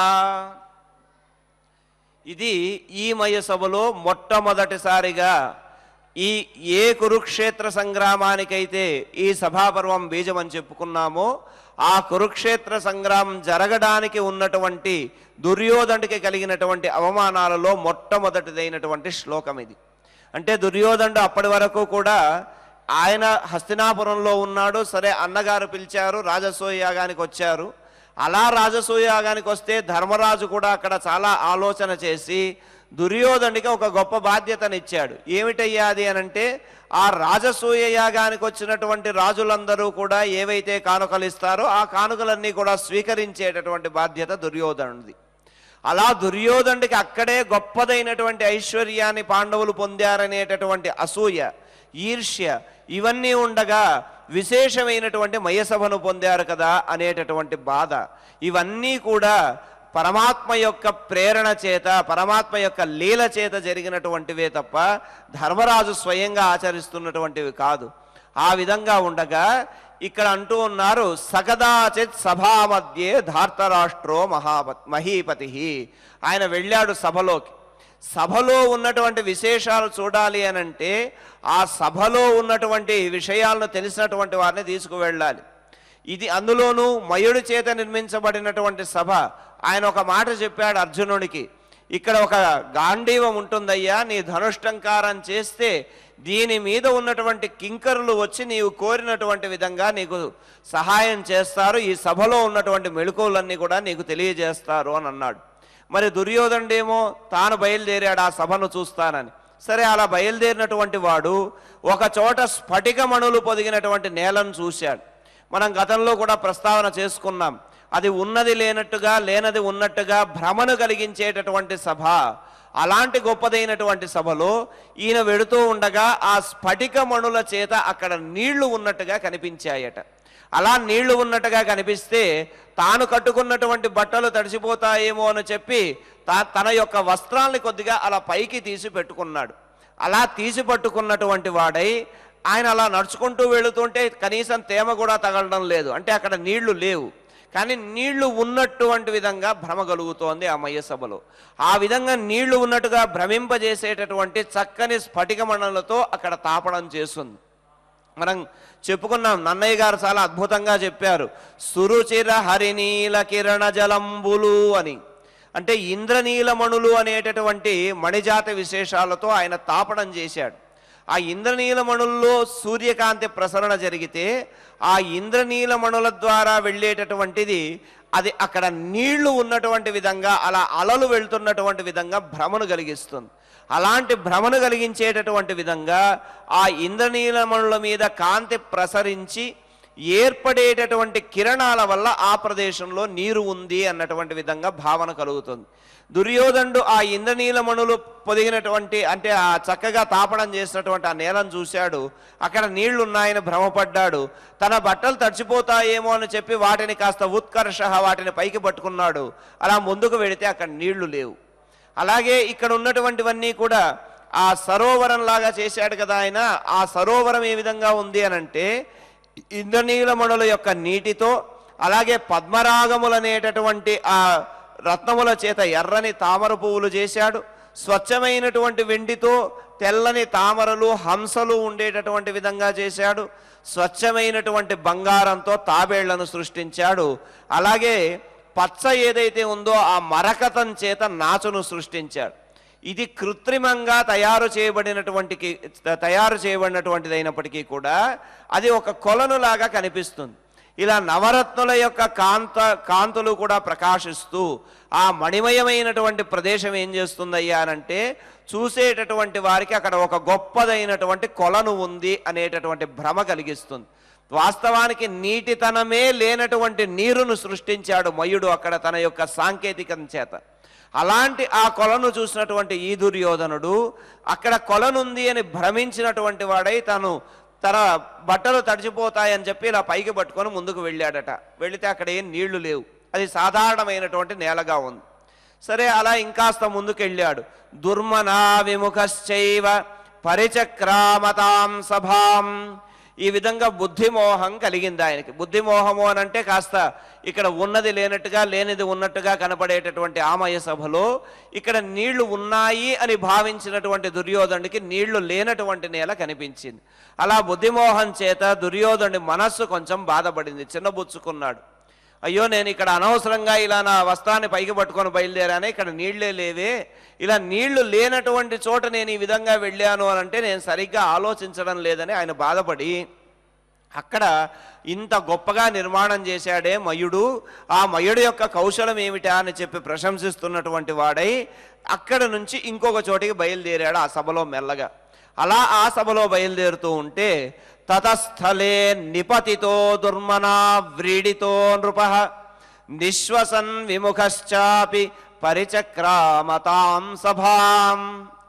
ఇది ఈ మయసభలో మొట్టమొదటిసారిగా ఈ ఏ కురుక్షేత్ర సంగ్రామానికైతే ఈ సభాపర్వం బీజం అని చెప్పుకున్నామో ఆ కురుక్షేత్ర సంగ్రామం జరగడానికి ఉన్నటువంటి దుర్యోధనుడికి కలిగినటువంటి అవమానాలలో మొట్టమొదటిదైనటువంటి శ్లోకం ఇది. అంటే దుర్యోధనుడు అప్పటి వరకు కూడా ఆయన హస్తినాపురంలో ఉన్నాడు. సరే, అన్నగారు పిలిచారు, రాజసూయ యాగానికి వచ్చారు. అలా రాజసూయ యాగానికి వస్తే ధర్మరాజు కూడా అక్కడ చాలా ఆలోచన చేసి దుర్యోధనుడికి ఒక గొప్ప బాధ్యతనిచ్చాడు. ఏమిటయ్యా అది అనంటే, ఆ రాజసూయ యాగానికి వచ్చినటువంటి రాజులందరూ కూడా ఏవైతే కానుకలు ఇస్తారో ఆ కానుకలన్నీ కూడా స్వీకరించేటటువంటి బాధ్యత దుర్యోధనుడిది. అలా దుర్యోధనుడికి అక్కడే గొప్పదైనటువంటి ఐశ్వర్యాన్ని పాండవులు పొందారనేటటువంటి అసూయ, ఈర్ష్య ఇవన్నీ ఉండగా విశేషమైనటువంటి మయసభను పొందారు కదా అనేటటువంటి బాధ, ఇవన్నీ కూడా పరమాత్మ యొక్క ప్రేరణ చేత, పరమాత్మ యొక్క లీల చేత జరిగినటువంటివే తప్ప ధర్మరాజు స్వయంగా ఆచరిస్తున్నటువంటివి కాదు. ఆ విధంగా ఉండగా ఇక్కడ అంటూ ఉన్నారు, సకదాచిత్ సభా మధ్యే ధార్తరాష్ట్రో మహాప మహీపతి. ఆయన వెళ్ళాడు సభలోకి. సభలో ఉన్నటువంటి విశేషాలు చూడాలి అనంటే ఆ సభలో ఉన్నటువంటి విషయాలను తెలిసినటువంటి వారిని తీసుకువెళ్ళాలి. ఇది అందులోనూ మయుడి చేత నిర్మించబడినటువంటి సభ. ఆయన ఒక మాట చెప్పాడు అర్జునుడికి, ఇక్కడ ఒక గాంధీవం ఉంటుందయ్యా, నీ ధనుష్టంకారం చేస్తే దీని మీద ఉన్నటువంటి కింకరులు వచ్చి నీవు కోరినటువంటి విధంగా నీకు సహాయం చేస్తారు, ఈ సభలో ఉన్నటువంటి మెళుకువలన్నీ కూడా నీకు తెలియజేస్తారు అని అన్నాడు. మరి దుర్యోధనుడేమో తాను బయలుదేరాడు ఆ సభను చూస్తానని. సరే, అలా బయలుదేరినటువంటి వాడు ఒక చోట స్ఫటికమణులు పొదిగినటువంటి నేలను చూశాడు. మనం గతంలో కూడా ప్రస్తావన చేసుకున్నాం. అది ఉన్నది లేనట్టుగా, లేనది ఉన్నట్టుగా భ్రమను కలిగించేటటువంటి సభ. అలాంటి గొప్పదైనటువంటి సభలో ఈయన వెడుతూ ఉండగా ఆ స్ఫటికమణుల చేత అక్కడ నీళ్లు ఉన్నట్టుగా కనిపించాయట. అలా నీళ్లు ఉన్నట్టుగా కనిపిస్తే తాను కట్టుకున్నటువంటి బట్టలు తడిసిపోతాయేమో అని చెప్పి తన యొక్క వస్త్రాల్ని కొద్దిగా అలా పైకి తీసి పెట్టుకున్నాడు. అలా తీసి పట్టుకున్నటువంటి వాడై ఆయన అలా నడుచుకుంటూ వెళుతుంటే కనీసం తేమ కూడా తగలడం లేదు, అంటే అక్కడ నీళ్లు లేవు. కానీ నీళ్లు ఉన్నటువంటి విధంగా భ్రమ కలుగుతోంది ఆ మయ్య సభలో. ఆ విధంగా నీళ్లు ఉన్నట్టుగా భ్రమింపజేసేటటువంటి చక్కని స్ఫటికమణులతో అక్కడ తాపడం చేస్తుంది. మనం చెప్పుకున్నాం, నన్నయ్య గారు చాలా అద్భుతంగా చెప్పారు, సురుచిర హరినీల కిరణ జలంబులు అని. అంటే ఇంద్రనీలమణులు అనేటటువంటి మణిజాతి విశేషాలతో ఆయన తాపడం చేశాడు. ఆ ఇంద్రనీలమణుల్లో సూర్యకాంతి ప్రసరణ జరిగితే ఆ ఇంద్రనీలమణుల ద్వారా వెళ్ళేటటువంటిది అది అక్కడ నీళ్లు ఉన్నటువంటి విధంగా, అలా అలలు వెళ్తున్నటువంటి విధంగా భ్రమను కలిగిస్తుంది. అలాంటి భ్రమను కలిగించేటటువంటి విధంగా ఆ ఇంద్రనీలమణుల మీద కాంతి ప్రసరించి ఏర్పడేటటువంటి కిరణాల వల్ల ఆ ప్రదేశంలో నీరు ఉంది అన్నటువంటి విధంగా భావన కలుగుతుంది. దుర్యోధనుడు ఆ ఇంద్రనీలమణులు పొదిగినటువంటి, అంటే ఆ చక్కగా తాపడం చేసినటువంటి ఆ నేలను చూశాడు. అక్కడ నీళ్లు ఉన్నాయని భ్రమపడ్డాడు. తన బట్టలు తడిచిపోతాయేమో అని చెప్పి వాటిని కాస్త ఉత్కర్ష వాటిని పైకి పట్టుకున్నాడు. అలా ముందుకు వెళితే అక్కడ నీళ్లు లేవు. అలాగే ఇక్కడ ఉన్నటువంటివన్నీ కూడా ఆ సరోవరం లాగా చేశాడు కదా ఆయన. ఆ సరోవరం ఏ విధంగా ఉంది అనంటే ఇంద్రనీలమణుల యొక్క నీటితో, అలాగే పద్మరాగములు అనేటటువంటి ఆ రత్నముల చేత ఎర్రని తామర పువ్వులు చేశాడు. స్వచ్ఛమైనటువంటి వెండితో తెల్లని తామరలు, హంసలు ఉండేటటువంటి విధంగా చేశాడు. స్వచ్ఛమైనటువంటి బంగారంతో తాబేళ్లను సృష్టించాడు. అలాగే పచ్చ ఏదైతే ఉందో ఆ మరకతం చేత నాచును సృష్టించాడు. ఇది కృత్రిమంగా తయారు చేయబడినటువంటి తయారు చేయబడినటువంటిది అయినప్పటికీ కూడా అది ఒక కొలనులాగా కనిపిస్తుంది. ఇలా నవరత్నుల యొక్క కాంత కాంతులు కూడా ప్రకాశిస్తూ ఆ మణిమయమైనటువంటి ప్రదేశం ఏం చేస్తుందయ్యా అనంటే చూసేటటువంటి వారికి అక్కడ ఒక గొప్పదైనటువంటి కొలను ఉంది అనేటటువంటి భ్రమ కలిగిస్తుంది. వాస్తవానికి నీటితనమే లేనటువంటి నీరును సృష్టించాడు మయుడు అక్కడ తన యొక్క సాంకేతికం చేత. అలాంటి ఆ కొలను చూసినటువంటి ఈ దుర్యోధనుడు అక్కడ కొలనుంది అని భ్రమించినటువంటి వాడై తను తన బట్టలు తడిచిపోతాయని చెప్పి ఇలా పైకి పట్టుకొని ముందుకు వెళ్ళాడట. వెళితే అక్కడ ఏం నీళ్లు లేవు, అది సాధారణమైనటువంటి నేలగా ఉంది. సరే, అలా ఇంకాస్త ముందుకెళ్ళాడు. దుర్మనా విముఖశ్చైవ పరిచక్రామతాం సభాం. ఈ విధంగా బుద్ధిమోహం కలిగింది ఆయనకి. బుద్ధిమోహము అని అంటే కాస్త ఇక్కడ ఉన్నది లేనట్టుగా, లేనిది ఉన్నట్టుగా కనపడేటటువంటి ఆమయ సభలో ఇక్కడ నీళ్లు ఉన్నాయి అని భావించినటువంటి దుర్యోధనుడికి నీళ్లు లేనటువంటి నేల కనిపించింది. అలా బుద్ధిమోహం చేత దుర్యోధనుడి మనస్సు కొంచెం బాధపడింది, చిన్నబుచ్చుకున్నాడు. అయ్యో, నేను ఇక్కడ అనవసరంగా ఇలా నా వస్త్రాన్ని పైకి పట్టుకొని బయలుదేరానే, ఇక్కడ నీళ్లే లేవే, ఇలా నీళ్లు లేనటువంటి చోట నేను ఈ విధంగా వెళ్ళాను అని అంటే నేను సరిగ్గా ఆలోచించడం లేదని ఆయన బాధపడి అక్కడ ఇంత గొప్పగా నిర్మాణం చేశాడే మయుడు, ఆ మయుడు యొక్క కౌశలం ఏమిటా అని చెప్పి ప్రశంసిస్తున్నటువంటి వాడై అక్కడ నుంచి ఇంకొక చోటికి బయలుదేరాడు ఆ సభలో మెల్లగా. అలా ఆ సభలో బయలుదేరుతూ ఉంటే తతస్థలే నిపతితో దుర్మనా వ్రీడితో నృపః నిశ్వసన్ విముఖశ్చాపి పరిచక్రామతాం సభాం.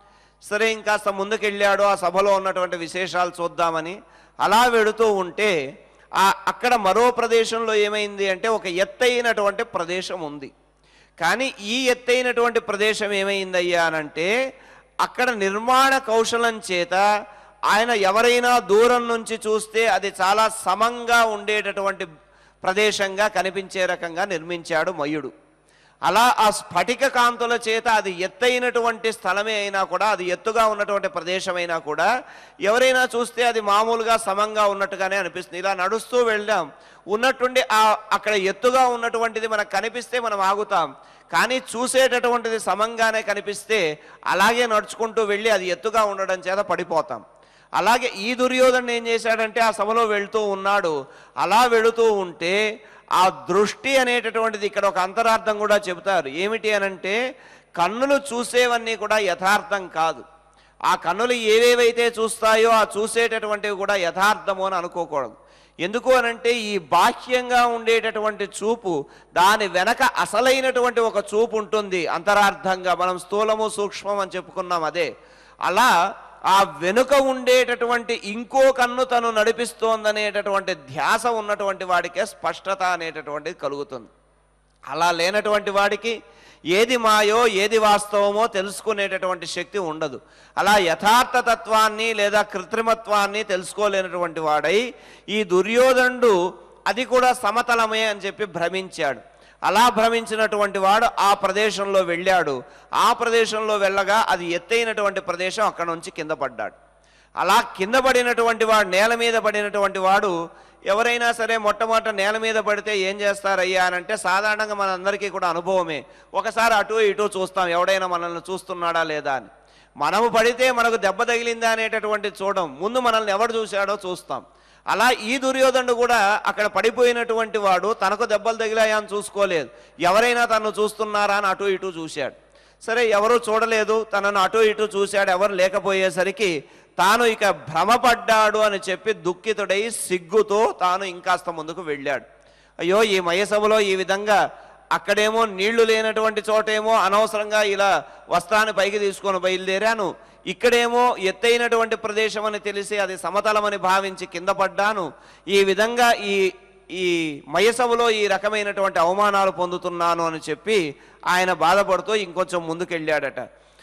సరే ఇంకాస్త ముందుకెళ్ళాడు, ఆ సభలో ఉన్నటువంటి విశేషాలు చూద్దామని అలా వెళుతూ ఉంటే ఆ అక్కడ మరో ప్రదేశంలో ఏమైంది అంటే ఒక ఎత్తైనటువంటి ప్రదేశం ఉంది. కానీ ఈ ఎత్తైనటువంటి ప్రదేశం ఏమైందయ్యా అనంటే అక్కడ నిర్మాణ కౌశలం చేత ఆయన ఎవరైనా దూరం నుంచి చూస్తే అది చాలా సమంగా ఉండేటటువంటి ప్రదేశంగా కనిపించే రకంగా నిర్మించాడు మయుడు. అలా ఆ స్ఫటిక కాంతుల చేత అది ఎత్తైనటువంటి స్థలమే అయినా కూడా, అది ఎత్తుగా ఉన్నటువంటి ప్రదేశమైనా కూడా ఎవరైనా చూస్తే అది మామూలుగా సమంగా ఉన్నట్టుగానే అనిపిస్తుంది. ఇలా నడుస్తూ వెళ్దాం, ఉన్నట్టుండి ఆ అక్కడ ఎత్తుగా ఉన్నటువంటిది మనకు కనిపిస్తే మనం ఆగుతాం. కానీ చూసేటటువంటిది సమంగానే కనిపిస్తే అలాగే నడుచుకుంటూ వెళ్ళి అది ఎత్తుగా ఉండడం చేత పడిపోతాం. అలాగే ఈ దుర్యోధనుడు ఏం చేశాడంటే ఆ సభలో వెళుతూ ఉన్నాడు. అలా వెళుతూ ఉంటే ఆ దృష్టి అనేటటువంటిది ఇక్కడ ఒక అంతరార్థం కూడా చెబుతారు. ఏమిటి అనంటే కన్నులు చూసేవన్నీ కూడా యథార్థం కాదు. ఆ కన్నులు ఏవేవైతే చూస్తాయో ఆ చూసేటటువంటివి కూడా యథార్థము అని అనుకోకూడదు. ఎందుకు అనంటే ఈ బాహ్యంగా ఉండేటటువంటి చూపు దాని వెనక అసలైనటువంటి ఒక చూపు ఉంటుంది అంతరార్థంగా. మనం స్థూలము సూక్ష్మం అని చెప్పుకున్నాం అదే. అలా ఆ వెనుక ఉండేటటువంటి ఇంకో కన్ను తను నడిపిస్తోందనేటటువంటి ధ్యాస ఉన్నటువంటి వాడికే స్పష్టత అనేటటువంటిది కలుగుతుంది. అలా లేనటువంటి వాడికి ఏది మాయో ఏది వాస్తవమో తెలుసుకునేటటువంటి శక్తి ఉండదు. అలా యథార్థతత్వాన్ని లేదా కృత్రిమత్వాన్ని తెలుసుకోలేనటువంటి వాడై ఈ దుర్యోధనుడు అది కూడా సమతలమే అని చెప్పి భ్రమించాడు. అలా భ్రమించినటువంటి వాడు ఆ ప్రదేశంలో వెళ్ళాడు. ఆ ప్రదేశంలో వెళ్ళగా అది ఎత్తైనటువంటి ప్రదేశం, అక్కడ నుంచి కింద పడ్డాడు. అలా కింద పడినటువంటి వాడు, నేల మీద పడినటువంటి వాడు, ఎవరైనా సరే మొట్టమొదట నేల మీద పడితే ఏం చేస్తారయ్యా అని అంటే సాధారణంగా మనందరికీ కూడా అనుభవమే. ఒకసారి అటు ఇటు చూస్తాం, ఎవడైనా మనల్ని చూస్తున్నాడా లేదా అని. మనము పడితే మనకు దెబ్బ తగిలిందా అనేటటువంటి చూడం, ముందు మనల్ని ఎవడు చూశాడో చూస్తాం. అలా ఈ దుర్యోధనుడు కూడా అక్కడ పడిపోయినటువంటి వాడు తనకు దెబ్బలు తగిలాయా అని చూసుకోలేదు, ఎవరైనా తను చూస్తున్నారా అని అటు ఇటు చూశాడు. సరే ఎవరూ చూడలేదు, తనను అటు ఇటు చూశాడు, ఎవరు లేకపోయేసరికి తాను ఇక భ్రమపడ్డాడు అని చెప్పి దుఃఖితుడై సిగ్గుతో తాను ఇంకాస్త ముందుకు వెళ్ళాడు. అయ్యో ఈ మయసభలో ఈ విధంగా అక్కడేమో నీళ్లు లేనటువంటి చోటేమో అనవసరంగా ఇలా వస్త్రాన్ని పైకి తీసుకొని బయలుదేరాను, ఇక్కడేమో ఎత్తైనటువంటి ప్రదేశం అని తెలిసి అది సమతలమని భావించి కింద పడ్డాను. ఈ విధంగా ఈ ఈ మయసభలో ఈ రకమైనటువంటి అవమానాలు పొందుతున్నాను అని చెప్పి ఆయన బాధపడుతూ ఇంకొంచెం ముందుకెళ్ళాడట.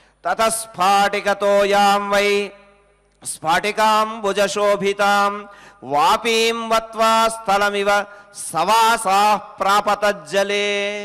తతస్ఫాటికతో యాం వై స్ఫాటికాం భుజశోభితాం వాపీం వత్వా స్థలమివ సవాసా ప్రాపతజ్జలే.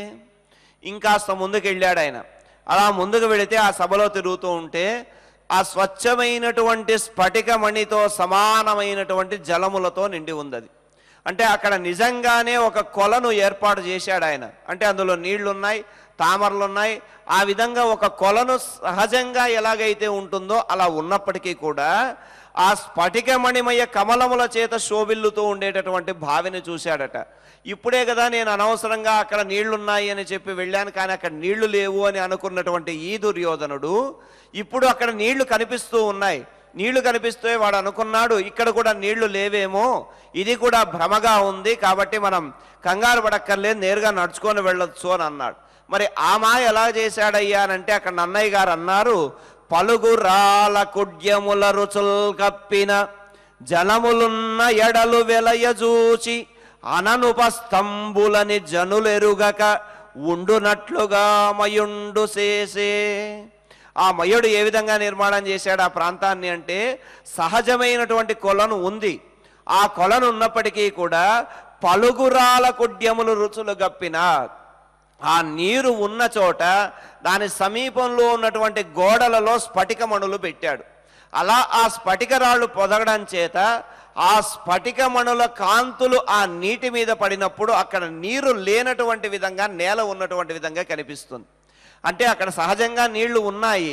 ఇంకాస్త ముందుకెళ్ళాడు ఆయన. అలా ముందుకు వెళితే ఆ సభలో తిరుగుతూ ఉంటే ఆ స్వచ్ఛమైనటువంటి స్ఫటికమణితో సమానమైనటువంటి జలములతో నిండి ఉంది. అంటే అక్కడ నిజంగానే ఒక కొలను ఏర్పాటు చేశాడు ఆయన. అంటే అందులో నీళ్లున్నాయి, తామరలున్నాయి. ఆ విధంగా ఒక కొలను సహజంగా ఎలాగైతే ఉంటుందో అలా ఉన్నప్పటికీ కూడా ఆ స్ఫటికమణిమయ కమలముల చేత శోభిల్లుతూ ఉండేటటువంటి భావిని చూశాడట. ఇప్పుడే కదా నేను అనవసరంగా అక్కడ నీళ్లున్నాయి అని చెప్పి వెళ్ళాను, కానీ అక్కడ నీళ్లు లేవు అని అనుకున్నటువంటి ఈ దుర్యోధనుడు ఇప్పుడు అక్కడ నీళ్లు కనిపిస్తూ ఉన్నాయి. నీళ్లు కనిపిస్తే వాడు అనుకున్నాడు ఇక్కడ కూడా నీళ్లు లేవేమో, ఇది కూడా భ్రమగా ఉంది, కాబట్టి మనం కంగారు పడక్కర్లేదు, నేరుగా నడుచుకొని వెళ్ళొచ్చు అని అన్నాడు. మరి ఆ మాయ ఎలా చేశాడయ్యా అంటే అక్కడ నన్నయ్య గారు అన్నారు, పలుగురాల కుడ్యముల రుచుల్ కప్పిన జలములున్న ఎడలు వెలయజూచి అననుపస్తంబులని జనులెరుగక ఉండునట్లుగా మయుండు చేసే. ఆ మయుడు ఏ విధంగా నిర్మాణం చేశాడు ఆ ప్రాంతాన్ని అంటే సహజమైనటువంటి కొలను ఉంది. ఆ కొలను ఉన్నప్పటికీ కూడా పలుగురాల కుడ్యములు రుచులు గప్పిన ఆ నీరు ఉన్న చోట దాని సమీపంలో ఉన్నటువంటి గోడలలో స్ఫటికమణులు పెట్టాడు. అలా ఆ స్ఫటికరాళ్ళు పొదగడం చేత ఆ స్ఫటికమణుల కాంతులు ఆ నీటి మీద పడినప్పుడు అక్కడ నీరు లేనటువంటి విధంగా, నేల ఉన్నటువంటి విధంగా కనిపిస్తుంది. అంటే అక్కడ సహజంగా నీళ్లు ఉన్నాయి,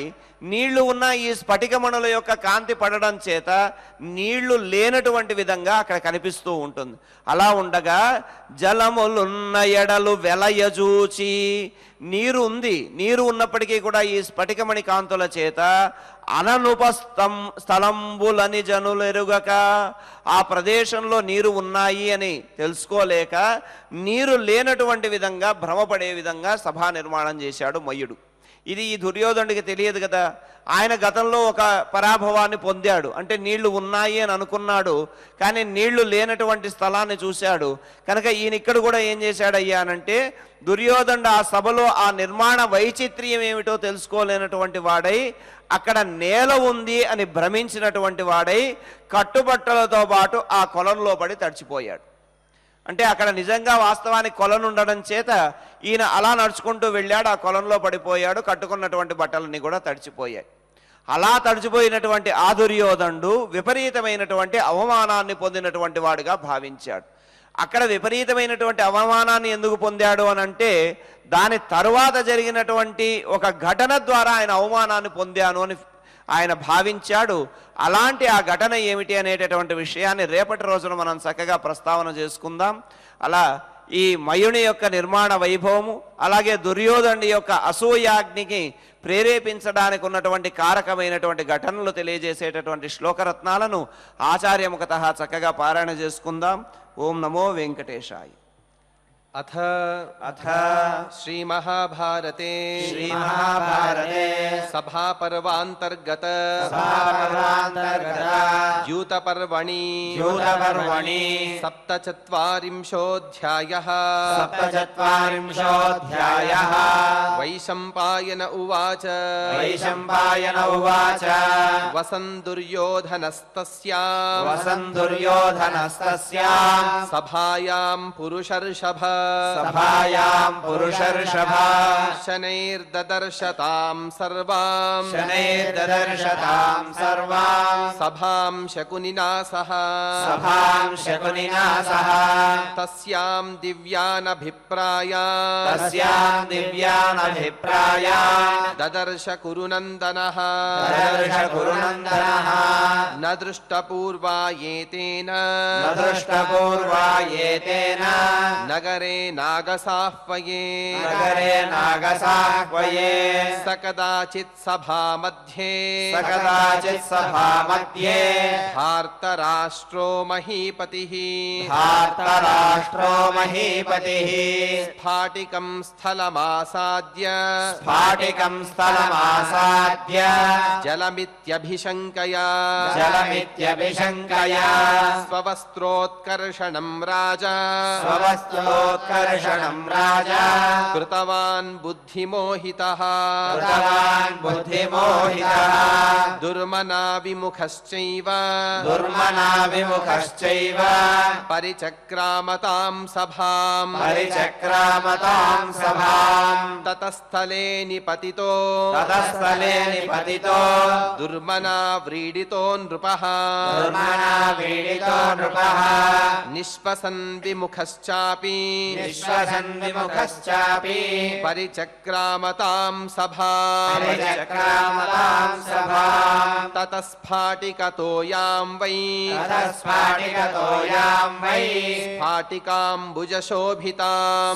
నీళ్లు ఉన్న ఈ స్ఫటికమణుల యొక్క కాంతి పడడం చేత నీళ్లు లేనటువంటి విధంగా అక్కడ కనిపిస్తూ ఉంటుంది. అలా ఉండగా జలములున్న ఎడలు వెలయజూచి, నీరు ఉంది, నీరు ఉన్నప్పటికీ కూడా ఈ స్ఫటికమణి కాంతుల చేత అననుపస్తం స్థలంబులని జనులు ఎరుగక, ఆ ప్రదేశంలో నీరు ఉన్నాయి అని తెలుసుకోలేక నీరు లేనటువంటి విధంగా భ్రమపడే విధంగా సభా నిర్మాణం చేశాడు మయుడు. ఇది ఈ దుర్యోధనుడికి తెలియదు కదా. ఆయన గతంలో ఒక పరాభవాన్ని పొందాడు, అంటే నీళ్లు ఉన్నాయి అని అనుకున్నాడు, కానీ నీళ్లు లేనటువంటి స్థలాన్ని చూశాడు. కనుక ఈయన ఇక్కడ కూడా ఏం చేశాడయ్యా అనంటే, దుర్యోధనుడు ఆ సభలో ఆ నిర్మాణ వైచిత్ర్యం ఏమిటో తెలుసుకోలేనటువంటి వాడై, అక్కడ నేల ఉంది అని భ్రమించినటువంటి వాడై కట్టుబట్టలతో పాటు ఆ కొలంలో పడి తడిచిపోయాడు. అంటే అక్కడ నిజంగా వాస్తవానికి కొలను ఉండడం చేత ఈయన అలా నడుచుకుంటూ వెళ్ళాడు, ఆ కొలంలో పడిపోయాడు, కట్టుకున్నటువంటి బట్టలన్నీ కూడా తడిచిపోయాయి. అలా తడిచిపోయినటువంటి ఆ దుర్యోధనుడు విపరీతమైనటువంటి అవమానాన్ని పొందినటువంటి వాడుగా భావించాడు. అక్కడ విపరీతమైనటువంటి అవమానాన్ని ఎందుకు పొందాడు అని అంటే, దాని తరువాత జరిగినటువంటి ఒక ఘటన ద్వారా ఆయన అవమానాన్ని పొందాను అని ఆయన భావించాడు. అలాంటి ఆ ఘటన ఏమిటి అనేటటువంటి విషయాన్ని రేపటి రోజున మనం చక్కగా ప్రస్తావన చేసుకుందాం. అలా ఈ మయుని యొక్క నిర్మాణ వైభవము, అలాగే దుర్యోధనుడి యొక్క అసూయాగ్నికి ప్రేరేపించడానికి ఉన్నటువంటి కారకమైనటువంటి ఘటనలు తెలియజేసేటటువంటి శ్లోకరత్నాలను ఆచార్యముఖతః చక్కగా పారాయణ చేసుకుందాం. ఓం నమో వెంకటేశాయ. అథ అథ శ్రీ మహాభారతే శ్రీ మహాభారతే సభా పర్వాంతర్గత సభాపర్వాంతర్గత యూత పర్వణి యూత పర్వణి సప్తచత్వారింశోऽధ్యాయః సప్తచత్వారింశోऽధ్యాయః వైశంపాయన ఉవాచ వైశంపాయన ఉవాచ వసన్ దుర్యోధనస్తస్యా వసన్ దుర్యోధనస్తస్య సభాయాం పురుషర్షభ సభాయాం పురుషర్షభ శనైర్దదర్శతాం సర్వాం శనైర్దదర్శతాం సర్వాం సభాం శకునినా సహ సభాం శకునినా సహ తస్యాం దివ్యానభిప్రాయాన్ తస్యాం దివ్యానభిప్రాయాన్ దదర్శ కురునందనః దదర్శ కురునందనః న దృష్టపూర్వా ఏతేన న దృష్టపూర్వా ఏతేన నగరే నాగసాహ్వయే నగరే నాగసాహ్వయే స కదాచిత్ సభా మధ్యే స కదాచిత్ సభా మధ్యే భార్తరాష్ట్రో మహీపతిః భారతరాష్ట్రో మహీపతిః స్ఫాటికం స్థలమాసాద్య స్ఫాటికం స్థలమాసాద్య జలమిత్యభిశంకయా జలమిత్యభిశంకయా స్వవస్త్రోత్కర్షణం రాజా స్వవస్త్రోత్కర్షణం రాజా కృతవాన్ బుద్ధిమోహితః కృతవాన్ బుద్ధిమోహితః దుర్మనా విముఖశ్చైవ దుర్మనా విముఖశ్చైవ పరిచక్రామతాం సభాం పరిచక్రామతాం సభాం తతస్థలే నిపతితో తతస్థలే నిపతితో దుర్మనా వ్రీడితో నృపః దుర్మనా వీడితో నృపః నిష్పసన్ విముఖశ్చాపి నిశ్వసన్ విముఖశ్చాపి పరిచక్రామతాం సభాం పరిచక్రామతాం సభాం తతస్ఫాటికతోయాం వై తతస్ఫాటికతోయాం వై స్ఫాటికాంబుజశోభితాం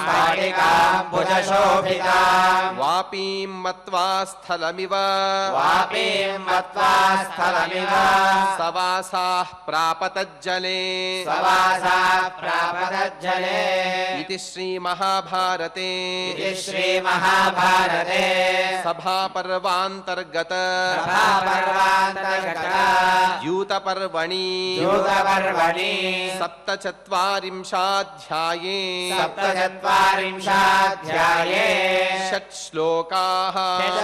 స్ఫాటికాంబుజశోభితాం వాపీం మత్వా స్థలమివ వాపీం మత్వా స్థలమివ సవాసాః ప్రాపతజ్జలే సవాసా ప్రాపతజ్జలే ఇతి శ్రీ మహాభారతే ఇది శ్రీ మహాభారతే సభాపర్వాంతర్గత సభాపర్వాంతర్గత యూత పర్వణి యూతపర్వణి సప్తచత్వారింశాధ్యాయే సప్తచత్వారింశాధ్యాయే షట్ శ్లోకాః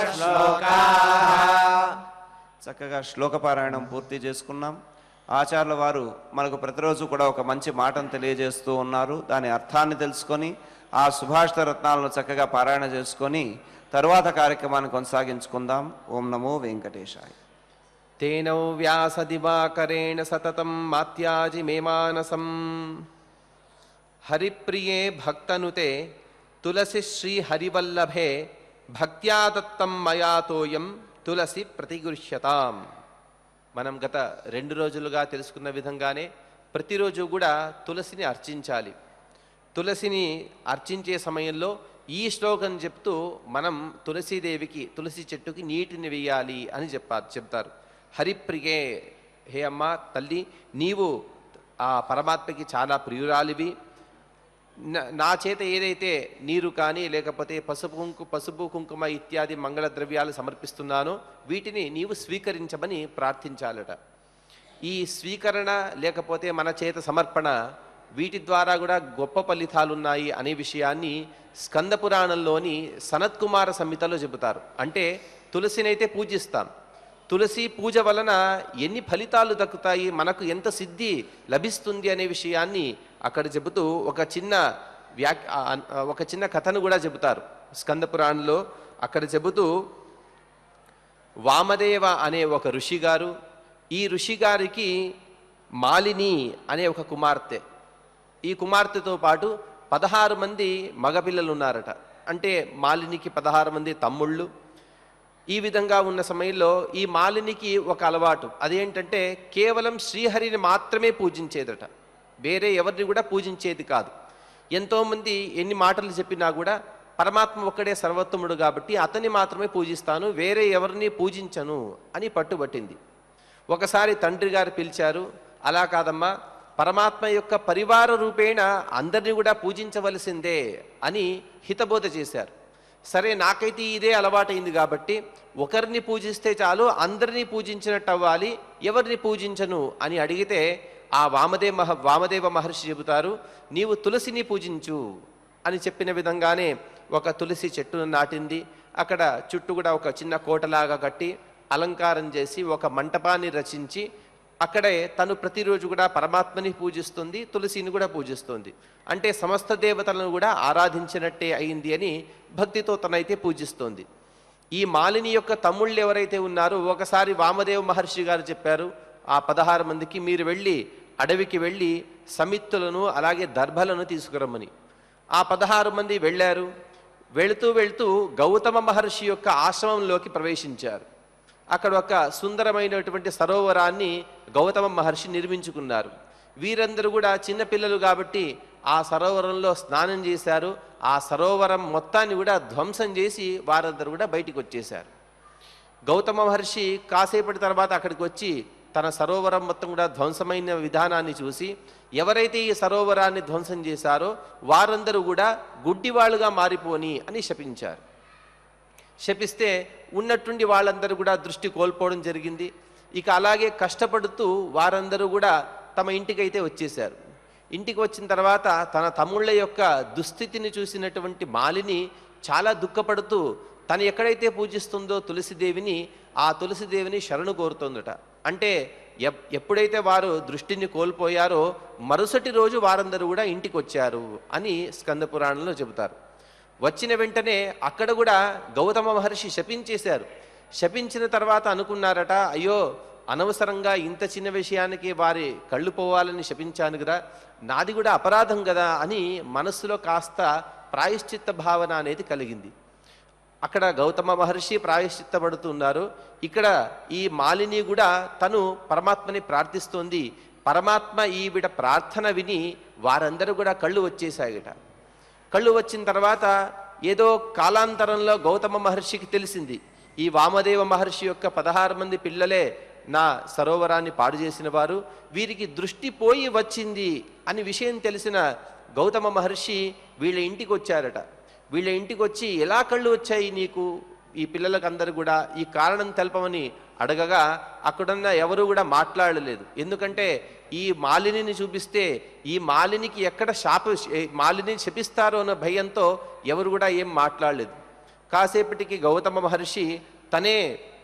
శ్లోకాః. చక్కగా శ్లోకపారాయణం పూర్తి చేసుకున్నాం. ఆచార్యుల వారు మనకు ప్రతిరోజు కూడా ఒక మంచి మాటను తెలియజేస్తూ ఉన్నారు. దాని అర్థాన్ని తెలుసుకొని ఆ సుభాషిత రత్నాలను చక్కగా పారాయణ చేసుకొని తరువాత కార్యక్రమాన్ని కొనసాగించుకుందాం. ఓం నమో వెంకటేశాయ. తేనౌ వ్యాసదివాకరేణ సతతం మాత్యాజి మే మానసం హరిప్రియే భక్తనుతే తులసి శ్రీ హరివల్లభే భక్త్యా దత్తం మయా తోయం తులసి ప్రతిగృహ్యతాం. మనం గత రెండు రోజులుగా తెలుసుకున్న విధంగానే ప్రతిరోజు కూడా తులసిని అర్చించాలి. తులసిని అర్చించే సమయంలో ఈ శ్లోకం చెప్తూ మనం తులసీదేవికి, తులసి చెట్టుకి నీటిని వేయాలి అని చెప్పారు చెప్తారు. హరిప్రియే, హే అమ్మ తల్లి, నీవు ఆ పరమాత్మకి చాలా ప్రియురాలివి. నా చేత ఏదైతే నీరు కానీ లేకపోతే పసుపు కుంకు పసుపు కుంకుమ ఇత్యాది మంగళ ద్రవ్యాలు సమర్పిస్తున్నానో వీటిని నీవు స్వీకరించమని ప్రార్థించాలట. ఈ స్వీకరణ లేకపోతే మన చేత సమర్పణ వీటి ద్వారా కూడా గొప్ప ఫలితాలు ఉన్నాయి అనే విషయాన్ని స్కంద పురాణంలోని సనత్కుమార సంహితలో చెబుతారు. అంటే తులసినైతే పూజిస్తాం, తులసి పూజ వలన ఎన్ని ఫలితాలు దక్కుతాయి, మనకు ఎంత సిద్ధి లభిస్తుంది అనే విషయాన్ని అక్కడ చెబుతూ ఒక చిన్న వ్యాక్ ఒక చిన్న కథను కూడా చెబుతారు స్కంద పురాణంలో. అక్కడ చెబుతూ వామదేవ అనే ఒక ఋషి గారు, ఈ ఋషి గారికి మాలిని అనే ఒక కుమార్తె, ఈ కుమార్తెతో పాటు పదహారు మంది మగపిల్లలు ఉన్నారట. అంటే మాలినికి పదహారు మంది తమ్ముళ్ళు. ఈ విధంగా ఉన్న సమయంలో ఈ మాలినికి ఒక అలవాటు, అదేంటంటే కేవలం శ్రీహరిని మాత్రమే పూజించేదట, వేరే ఎవరిని కూడా పూజించేది కాదు. ఎంతోమంది ఎన్ని మాటలు చెప్పినా కూడా పరమాత్మ ఒక్కడే సర్వోత్తముడు కాబట్టి అతన్ని మాత్రమే పూజిస్తాను, వేరే ఎవరిని పూజించను అని పట్టుబట్టింది. ఒకసారి తండ్రి గారు పిలిచారు, అలా కాదమ్మా, పరమాత్మ యొక్క పరివార రూపేణ అందరినీ కూడా పూజించవలసిందే అని హితబోధ చేశారు. సరే, నాకైతే ఇదే అలవాటైంది కాబట్టి ఒకరిని పూజిస్తే చాలు, అందరినీ పూజించినట్టు అవ్వాలి, ఎవరిని పూజించను అని అడిగితే ఆ వామదేవ మహ వామదేవ మహర్షి చెబుతారు, నీవు తులసిని పూజించు అని చెప్పిన విధంగానే ఒక తులసి చెట్టును నాటింది. అక్కడ చుట్టూ కూడా ఒక చిన్న కోటలాగా కట్టి అలంకారం చేసి ఒక మంటపాన్ని రచించి అక్కడే తను ప్రతిరోజు కూడా పరమాత్మని పూజిస్తుంది, తులసిని కూడా పూజిస్తుంది. అంటే సమస్త దేవతలను కూడా ఆరాధించినట్టే అయింది అని భక్తితో తనైతే పూజిస్తోంది. ఈ మాలిని యొక్క తమ్ముళ్ళు ఎవరైతే ఉన్నారో ఒకసారి వామదేవ మహర్షి గారు చెప్పారు ఆ పదహారు మందికి, మీరు వెళ్ళి అడవికి వెళ్ళి సమిత్తులను అలాగే దర్భలను తీసుకురమ్మని. ఆ పదహారు మంది వెళ్ళారు. వెళుతూ వెళుతూ గౌతమ మహర్షి యొక్క ఆశ్రమంలోకి ప్రవేశించారు. అక్కడ ఒక సుందరమైనటువంటి సరోవరాన్ని గౌతమ మహర్షి నిర్మించుకున్నారు. వీరందరూ కూడా చిన్నపిల్లలు కాబట్టి ఆ సరోవరంలో స్నానం చేశారు. ఆ సరోవరం మొత్తాన్ని కూడా ధ్వంసం చేసి వారందరూ కూడా బయటికి వచ్చేశారు. గౌతమ మహర్షి కాసేపటి తర్వాత అక్కడికి వచ్చి తన సరోవరం మొత్తం కూడా ధ్వంసమైన విధానాన్ని చూసి ఎవరైతే ఈ సరోవరాన్ని ధ్వంసం చేశారో వారందరూ కూడా గుడ్డివాళ్ళుగా మారిపోని అని శపించారు. శపిస్తే ఉన్నట్టుండి వాళ్ళందరూ కూడా దృష్టి కోల్పోవడం జరిగింది. ఇక అలాగే కష్టపడుతూ వారందరూ కూడా తమ ఇంటికైతే వచ్చేశారు. ఇంటికి వచ్చిన తర్వాత తన తమ్ముళ్ళ యొక్క దుస్థితిని చూసినటువంటి మాలిని చాలా దుఃఖపడుతూ తను ఎక్కడైతే పూజిస్తుందో తులసిదేవిని, ఆ తులసిదేవిని శరణు కోరుతోందట. అంటే ఎప్పుడైతే వారు దృష్టిని కోల్పోయారో మరుసటి రోజు వారందరూ కూడా ఇంటికి వచ్చారు అని స్కంద పురాణంలో చెబుతారు. వచ్చిన వెంటనే అక్కడ కూడా గౌతమ మహర్షి శపించేశారు. శపించిన తర్వాత అనుకున్నారట, అయ్యో అనవసరంగా ఇంత చిన్న విషయానికి వారి కళ్ళు పోవాలని శపించాను కదా, నాది కూడా అపరాధం కదా అని మనస్సులో కాస్త ప్రాయశ్చిత్త భావన అనేది కలిగింది. అక్కడ గౌతమ మహర్షి ప్రాయశ్చిత్తపడుతున్నారు. ఇక్కడ ఈ మాలిని కూడా తను పరమాత్మని ప్రార్థిస్తోంది. పరమాత్మ ఈవిడ ప్రార్థన విని వారందరూ కూడా కళ్ళు వచ్చేసాయట. కళ్ళు వచ్చిన తర్వాత ఏదో కాలాంతరంలో గౌతమ మహర్షికి తెలిసింది, ఈ వామదేవ మహర్షి యొక్క పదహారు మంది పిల్లలే నా సరోవరాన్ని పాడు చేసిన వారు, వీరికి దృష్టి పోయి వచ్చింది అని విషయం తెలిసిన గౌతమ మహర్షి వీళ్ళ ఇంటికి వచ్చారట. వీళ్ళ ఇంటికి వచ్చి ఎలా కళ్ళు వచ్చాయి నీకు, ఈ పిల్లలకు అందరూ కూడా ఈ కారణం తెలపమని అడగగా అక్కడున్న ఎవరు కూడా మాట్లాడలేదు. ఎందుకంటే ఈ మాలిని చూపిస్తే ఈ మాలినికి ఎక్కడ శాప మాలిని శపిస్తారో అన్న భయంతో ఎవరు కూడా ఏం మాట్లాడలేదు. కాసేపటికి గౌతమ మహర్షి తనే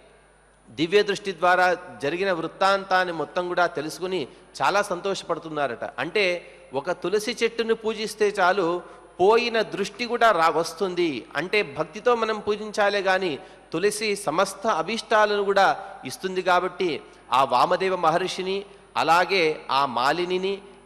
దివ్య దృష్టి ద్వారా జరిగిన వృత్తాంతాన్ని మొత్తం కూడా తెలుసుకుని చాలా సంతోషపడుతున్నారట. అంటే ఒక తులసి చెట్టును పూజిస్తే చాలు పోయిన దృష్టి కూడా రా వస్తుంది. అంటే భక్తితో మనం పూజించాలే కానీ తులసి సమస్త అభీష్టాలను కూడా ఇస్తుంది. కాబట్టి ఆ వామదేవ మహర్షిని అలాగే ఆ మాలిని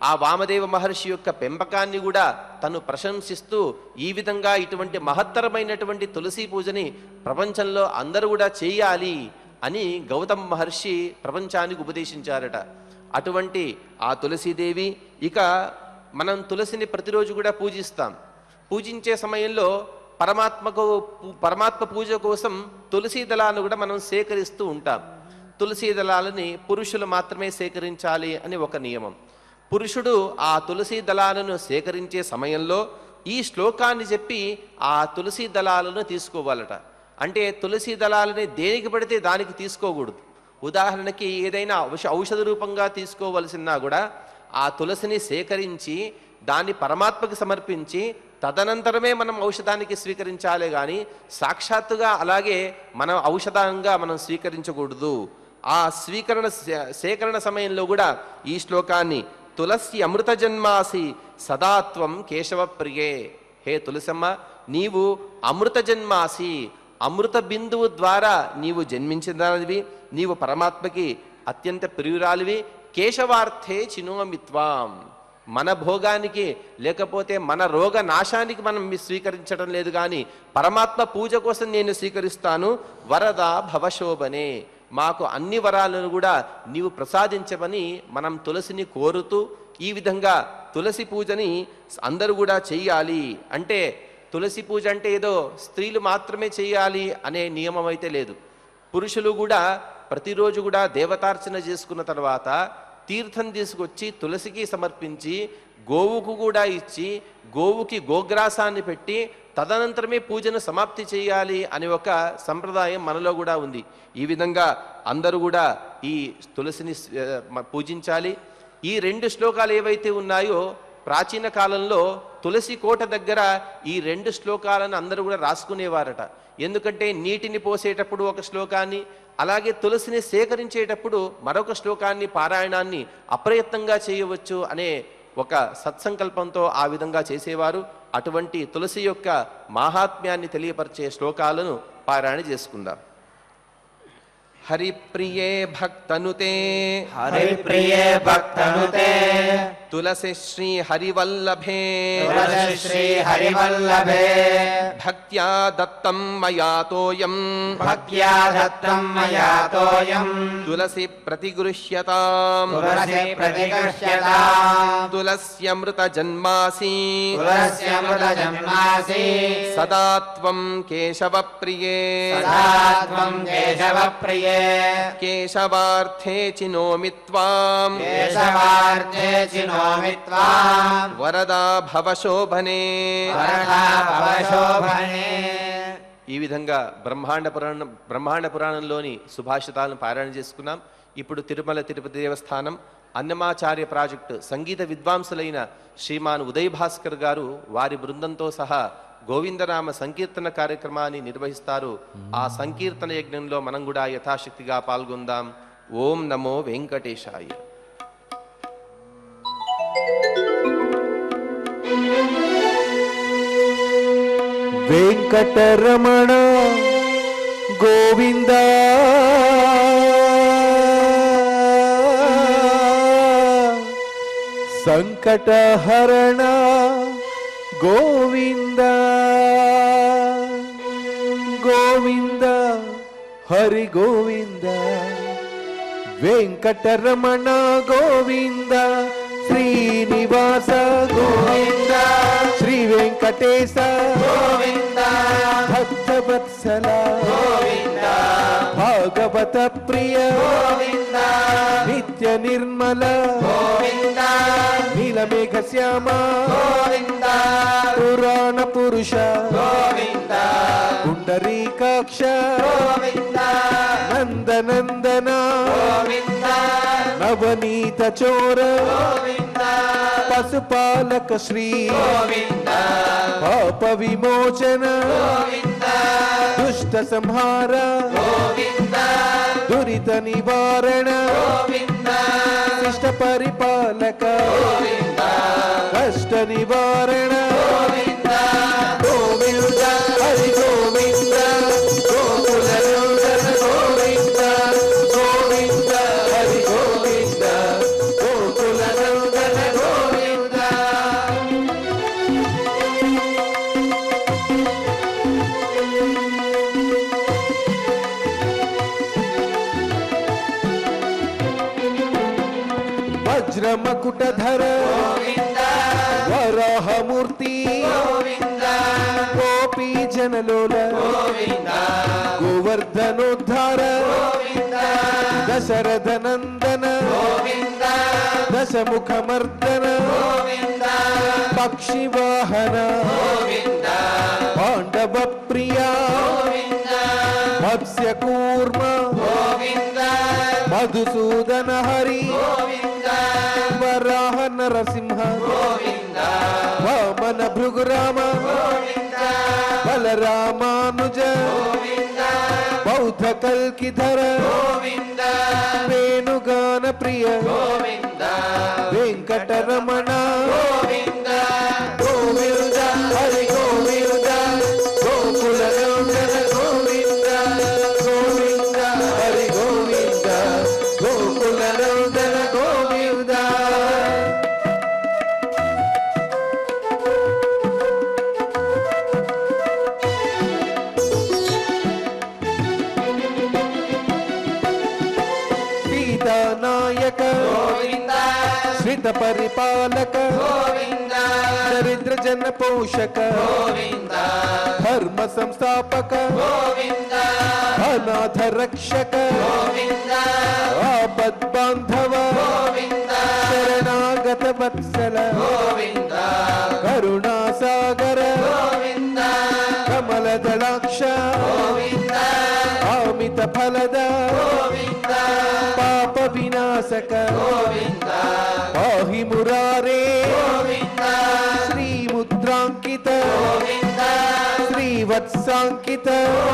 ఆ వామదేవ మహర్షి యొక్క పెంపకాన్ని కూడా తను ప్రశంసిస్తూ ఈ విధంగా ఇటువంటి మహత్తరమైనటువంటి తులసి పూజని ప్రపంచంలో అందరూ కూడా చేయాలి అని గౌతమ మహర్షి ప్రపంచానికి ఉపదేశించారట. అటువంటి ఆ తులసీదేవి, ఇక మనం తులసిని ప్రతిరోజు కూడా పూజిస్తాం. పూజించే సమయంలో పరమాత్మకు పరమాత్మ పూజ కోసం తులసీ దళాలను కూడా మనం సేకరిస్తూ ఉంటాం. తులసీ దళాలని పురుషులు మాత్రమే సేకరించాలి అని ఒక నియమం. పురుషుడు ఆ తులసీ దళాలను సేకరించే సమయంలో ఈ శ్లోకాన్ని చెప్పి ఆ తులసీ దళాలను తీసుకోవాలట. అంటే తులసీ దళాలని దేనికి పడితే దానికి తీసుకోకూడదు. ఉదాహరణకి ఏదైనా ఔష ఔషధ రూపంగా తీసుకోవలసినా కూడా ఆ తులసిని సేకరించి దాన్ని పరమాత్మకి సమర్పించి తదనంతరమే మనం ఔషధానికి స్వీకరించాలి, కానీ సాక్షాత్తుగా అలాగే మనం ఔషధంగా మనం స్వీకరించకూడదు. ఆ స్వీకరణ సేకరణ సమయంలో కూడా ఈ శ్లోకాన్ని తులసి అమృత జన్మాసి సదాత్వం కేశవ ప్రియే, హే తులసమ్మ నీవు అమృత జన్మాసి, అమృత బిందువు ద్వారా నీవు జన్మించినవి, నీవు పరమాత్మకి అత్యంత ప్రియురాలివి. కేశవార్థే చినోమిత్వాం, మన భోగానికి లేకపోతే మన రోగ నాశానికి మనం స్వీకరించడం లేదు, కానీ పరమాత్మ పూజ కోసం నేను స్వీకరిస్తాను. వరద భవశోభనే, మాకు అన్ని వరాలను కూడా నీవు ప్రసాదించమని మనం తులసిని కోరుతూ ఈ విధంగా తులసి పూజని అందరూ కూడా చెయ్యాలి. అంటే తులసి పూజ అంటే ఏదో స్త్రీలు మాత్రమే చేయాలి అనే నియమం అయితే లేదు. పురుషులు కూడా ప్రతిరోజు కూడా దేవతార్చన చేసుకున్న తర్వాత తీర్థం తీసుకొచ్చి తులసికి సమర్పించి గోవుకు కూడా ఇచ్చి గోవుకి గోగ్రాసాన్ని పెట్టి తదనంతరమే పూజను సమాప్తి చేయాలి అనే ఒక సంప్రదాయం మనలో కూడా ఉంది. ఈ విధంగా అందరూ కూడా ఈ తులసిని పూజించాలి. ఈ రెండు శ్లోకాలు ఏవైతే ఉన్నాయో ప్రాచీన కాలంలో తులసి కోట దగ్గర ఈ రెండు శ్లోకాలను అందరూ కూడా రాసుకునేవారట. ఎందుకంటే నీటిని పోసేటప్పుడు ఒక శ్లోకాన్ని, అలాగే తులసిని సేకరించేటప్పుడు మరొక శ్లోకాన్ని పారాయణాన్ని అప్రయత్నంగా చేయవచ్చు అనే ఒక సత్సంకల్పంతో ఆ విధంగా చేసేవారు. అటువంటి తులసి యొక్క మాహాత్మ్యాన్ని తెలియపరిచే శ్లోకాలను పారాయణ చేసుకుందాం. హరిప్రియే భక్తనుతే, హరిప్రియే భక్తనుతే, తులసి శ్రీ హరివల్లభే, తులసి శ్రీ హరివల్లభే, భక్త్యా దత్తం మయా తోయం, భక్త్యా దత్తం మయా తోయం, తులసి ప్రతిగృహ్యతాం, తులసి ప్రతిగృహ్యతాం, తులస్యమృత జన్మాసి, తులస్యమృత జన్మాసి, సదా త్వం కేశవ ప్రియే, సదా త్వం కేశవ ప్రియే, కేశవార్థే చినోమి త్వాం, కేశవార్థే చినోమి త్వాం, వరదా భవశోభనే. వరదా భవశోభనే. ఈ విధంగా బ్రహ్మాండ పురాణం బ్రహ్మాండ పురాణంలోని సుభాషితాలను పారాయణ చేసుకున్నాం. ఇప్పుడు తిరుమల తిరుపతి దేవస్థానం అన్నమాచార్య ప్రాజెక్టు సంగీత విద్వాంసులైన శ్రీమాన్ ఉదయ్ భాస్కర్ గారు వారి బృందంతో సహా గోవిందనామ సంకీర్తన కార్యక్రమాన్ని నిర్వహిస్తారు. ఆ సంకీర్తన యజ్ఞంలో మనం కూడా యథాశక్తిగా పాల్గొందాం. ఓం నమో వెంకటేశాయ. వెంకటరమణ గోవింద, సంకటహరణ గోవింద, గోవింద హరి గోవింద, వెంకటరమణ గోవింద, శ్రీనివాస గోవింద, శ్రీ వెంకటేశ గోవింద, భక్తవత్సల గోవింద, భాగవత ప్రియ గోవింద, నిత్య నిర్మల గోవింద, నీలమేఘ శ్యామ గోవింద, పురాణ పురుష గోవింద, పుండరీకాక్ష గోవింద, నందనందన గోవింద, నవనీత చోర గోవింద, పశుపాలక శ్రీ గోవింద, పాప విమోచన గోవింద, దుష్ట సంహార గోవింద, దురిత నివారణ గోవింద, శిష్ట పరిపాలక గోవింద, కష్ట నివారణ గోవింద, గోవింద హరి గోవింద, గోకుల నందన గోవింద, గోవింద హరి గోవింద, గోకుల నందన గోవింద. ధర వరాహమూర్తి గోపీ జనలోల గోవర్ధనోద్ధార దశరథ నందన దశముఖమర్దన పక్షి వాహన పాండవ ప్రియ మత్స్య కూర్మ మధుసూదన హరి వరాహ నరసింహ వామన భృగురామ బలరామానుజ బౌద్ధ కల్కిధర వేణుగాన ప్రియ వెంకటరమణ గోవింద హరి గోవింద గోకుల నందన గోవింద గోవింద హరి గోవింద గోకుల నందన గోవింద నాయక శ్రిత పరిపాలక దరిద్ర జన పోషక ధర్మ సంస్థాపక అనాథ రక్షక ఆపద్ బాంధవ శరణాగత వత్సల కరుణా సాగర కమల దళాక్ష అమిత ఫలద పాప వినాశక పాహి మురారే శ్రీ ముద్రాంకిత శ్రీవత్సాంకిత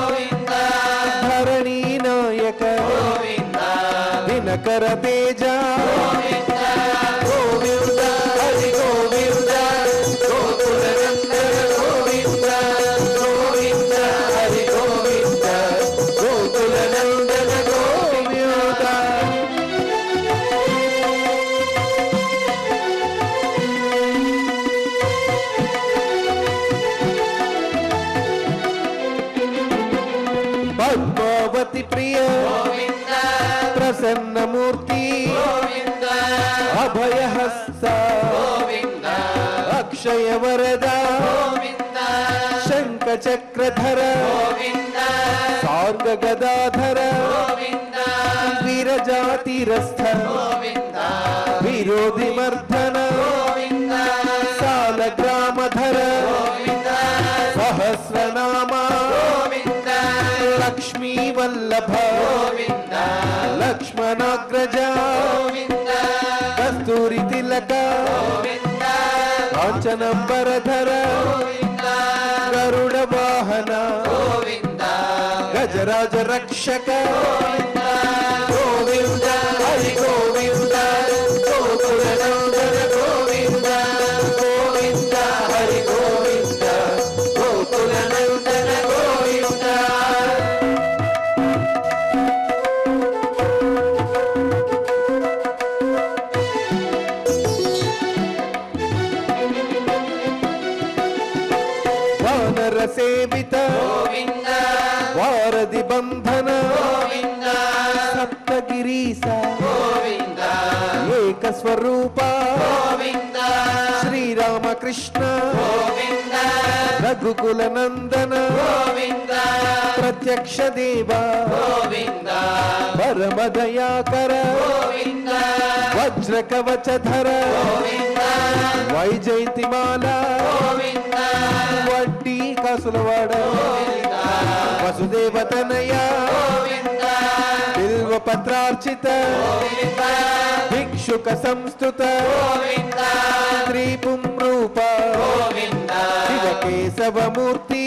ధరణీ నాయక దినకర తేజ గోవింద హరి గోవింద గోకుల నందన గోవింద గోవింద హరి గోవింద గోకుల నందన గోవింద పద్మావతి ప్రియ ప్రసన్నమూర్తి అభయహస్త అక్షయ వరద శంఖ చక్రధర సార్గ గదాధర వీరజాతిరస్థ విరోధి మర్దన సాల గ్రామధర సహస్రనామ లక్ష్మీ వల్లభ లక్ష్మణాగ్రజ కస్తూరి తిలక కాంచనంబరధర గరుడ వాహన గజరాజ రక్షక గోవింద హరి గోవింద గోకుల నందన గోవింద గోవింద హరి గోవింద గోకుల నందన గోవింద వానర సేవిత వారధి బంధన సప్తగిరీశ ఏక స్వరూప శ్రీరామకృష్ణ రఘుకుల నందన ప్రత్యక్ష దేవ పరమ దయాకర వజ్ర కవచధర వైజయంతిమాల వడ్డీ కాసులవాడ వసుదేవతనయ బిల్వ పత్రార్చిత భిక్షుక సంస్థుత స్త్రీ పుంరూప శివకేశవమూర్తి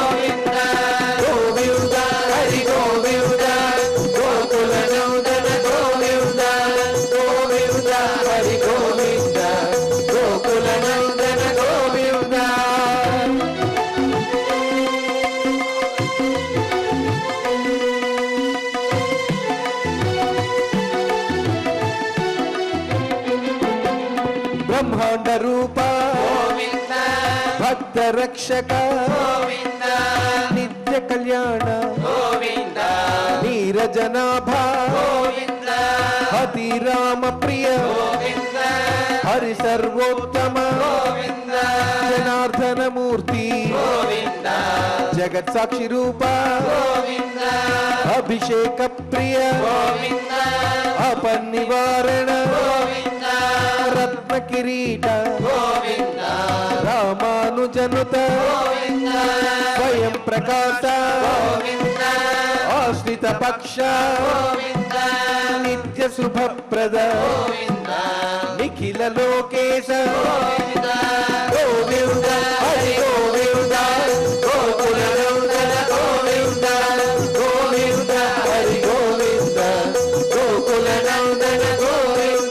గోవింద హరి గోవింద గోకుల నందన గోవింద గోవింద హరి గోవింద గోకుల నందన గోవింద బ్రహ్మాండ రూప భక్త రక్షక నిత్య కళ్యాణ నీరజనాభ హతి రామ ప్రియ హరి సర్వోత్తమ గోవింద జనార్దన మూర్తి గోవింద జగత్ సాక్షి రూప గోవింద అభిషేక ప్రియ గోవింద అపనివారణ గోవింద రత్న కిరీట గోవింద రామానుజనుత గోవింద స్వయం ప్రకాశ గోవింద ఆశ్రిత పక్ష గోవింద నిత్య శుభప్రద గోవింద నిఖిల లోకేశ గోవింద గోవింద హరి గోవింద గోకుల నందన గోవింద గోవింద హరి గోవింద గోకుల నందన గోవింద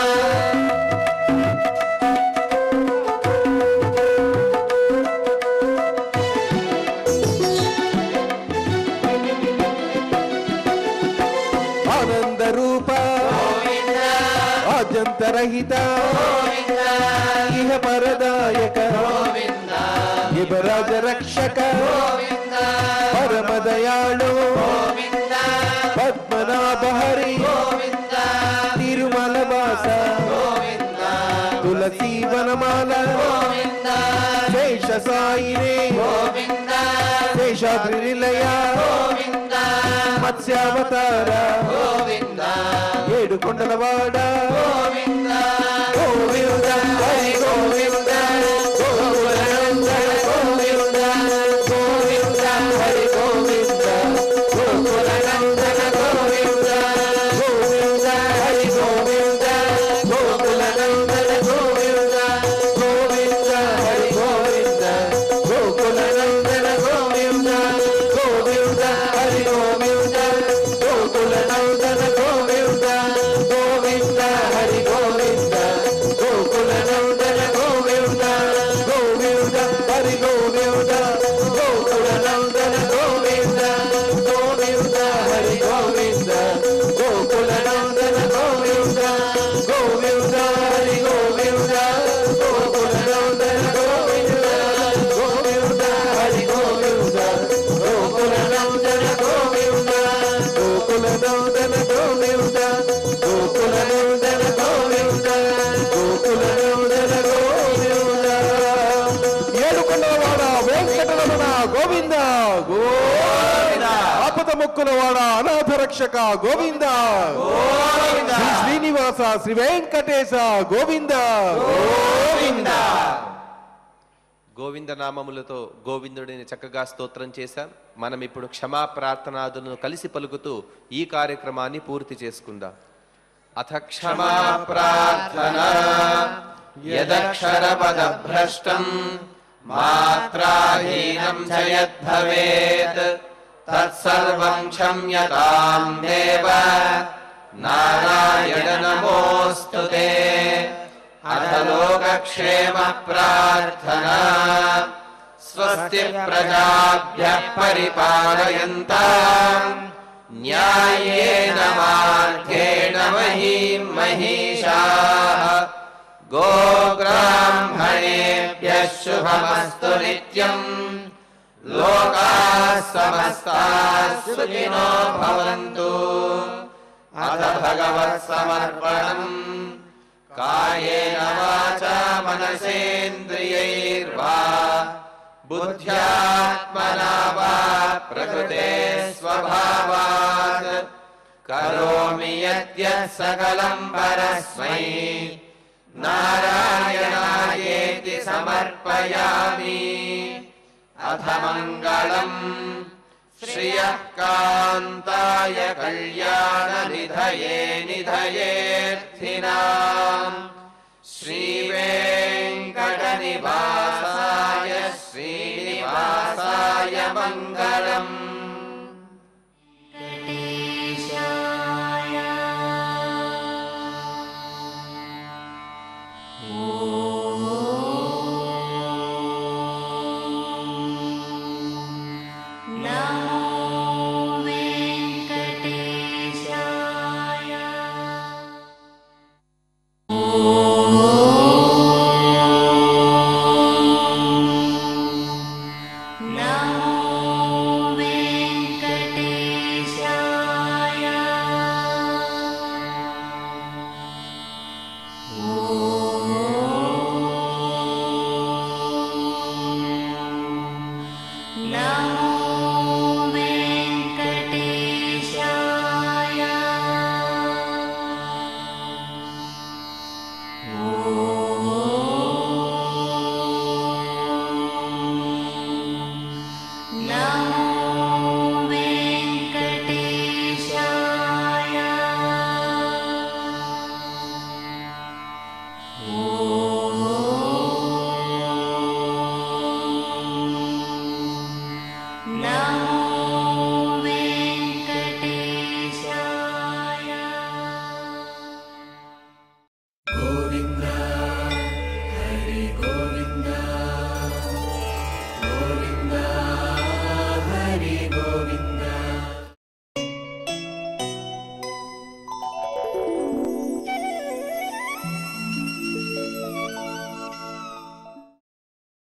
ఆనంద రూప గోవింద ఆద్యంతరహిత గోవింద ఇహ పరదాయక గోవింద యువరాజ రక్షక గోవింద పరమ దయాళు గోవింద పద్మనాభ హరి గోవింద తిరుమల వాస గోవింద తులసీ వనమాల గోవింద శేష సాయినే గోవింద శేషాద్రి నిలయ గోవింద మత్స్యావతార గోవింద ఏడు కొండలవాడ గోవింద గోవింద హరి గోవింద గోకుల నందన గోవింద గోవింద హరి గోవింద గోకుల నందన గోవింద గోవింద హరి గోవింద గోకుల నందన గోవింద గోవింద హరి గోవింద గోకుల నందన గోవింద గోవింద హరి గోవింద గోకుల నందన గోవింద గోవింద హరి గోవింద గోకుల నందన గోవింద గోవింద హరి గోవింద గోకుల నందన గోవింద గోవింద హరి గోవింద గోకుల నందన గోవింద గోవింద హరి గోవింద గోకుల నందన గోవింద గోవింద హరి గోవింద గోకుల నందన గోవింద గోకుల నందన గోవింద గోకుల నందన గోవింద గోకుల నందన గోవింద ఏడుకొండలవాడ వెంకటరమణ గోవింద గోవింద ఆపద మొక్కులవాడ అనాథ రక్షక గోవింద గోవింద శ్రీ శ్రీనివాస శ్రీ వెంకటేశ గోవింద గోవింద గోవింద నామములతో గోవిందుడిని చక్కగా స్తోత్రం చేశాం. మనం ఇప్పుడు క్షమా ప్రార్థనాదులను కలిసి పలుకుతూ ఈ కార్యక్రమాన్ని పూర్తి చేసుకుందాం. అథ క్షమా ప్రార్థనా యదక్షరపదభ్రష్టం మాత్రాహీనం చ యద్భవేత్ తత్సర్వం క్షమ్యతాం దేవ నారాయణ నమోస్తుతే. అథ లోకక్షేమ ప్రార్థనా స్వస్తి ప్రజాభ్యః పరిపాలయంతాం న్యాయేన మార్గేణ మహీం మహిషాః గోబ్రాహ్మణేభ్యः శుభమస్తు నిత్యం. లోకాः సమస్తాः సుఖినో భవంతు. అథ భగవత్సమర్పణం కాయేన వాచా మనసేంద్రియైర్వా బుద్ధ్యాత్మనా వా ప్రకృతే స్వభావాత్ కరోమి యద్యత్ సకలం పరస్మై నారాయణాయేతి సమర్పయామి. అథ మంగళం శ్రియః కాంతాయ కళ్యాణ నిధయే నిధయేర్థినాం శ్రీవేంకట నివాసాయ శ్రీనివాసాయ మంగళం. Oh ఓం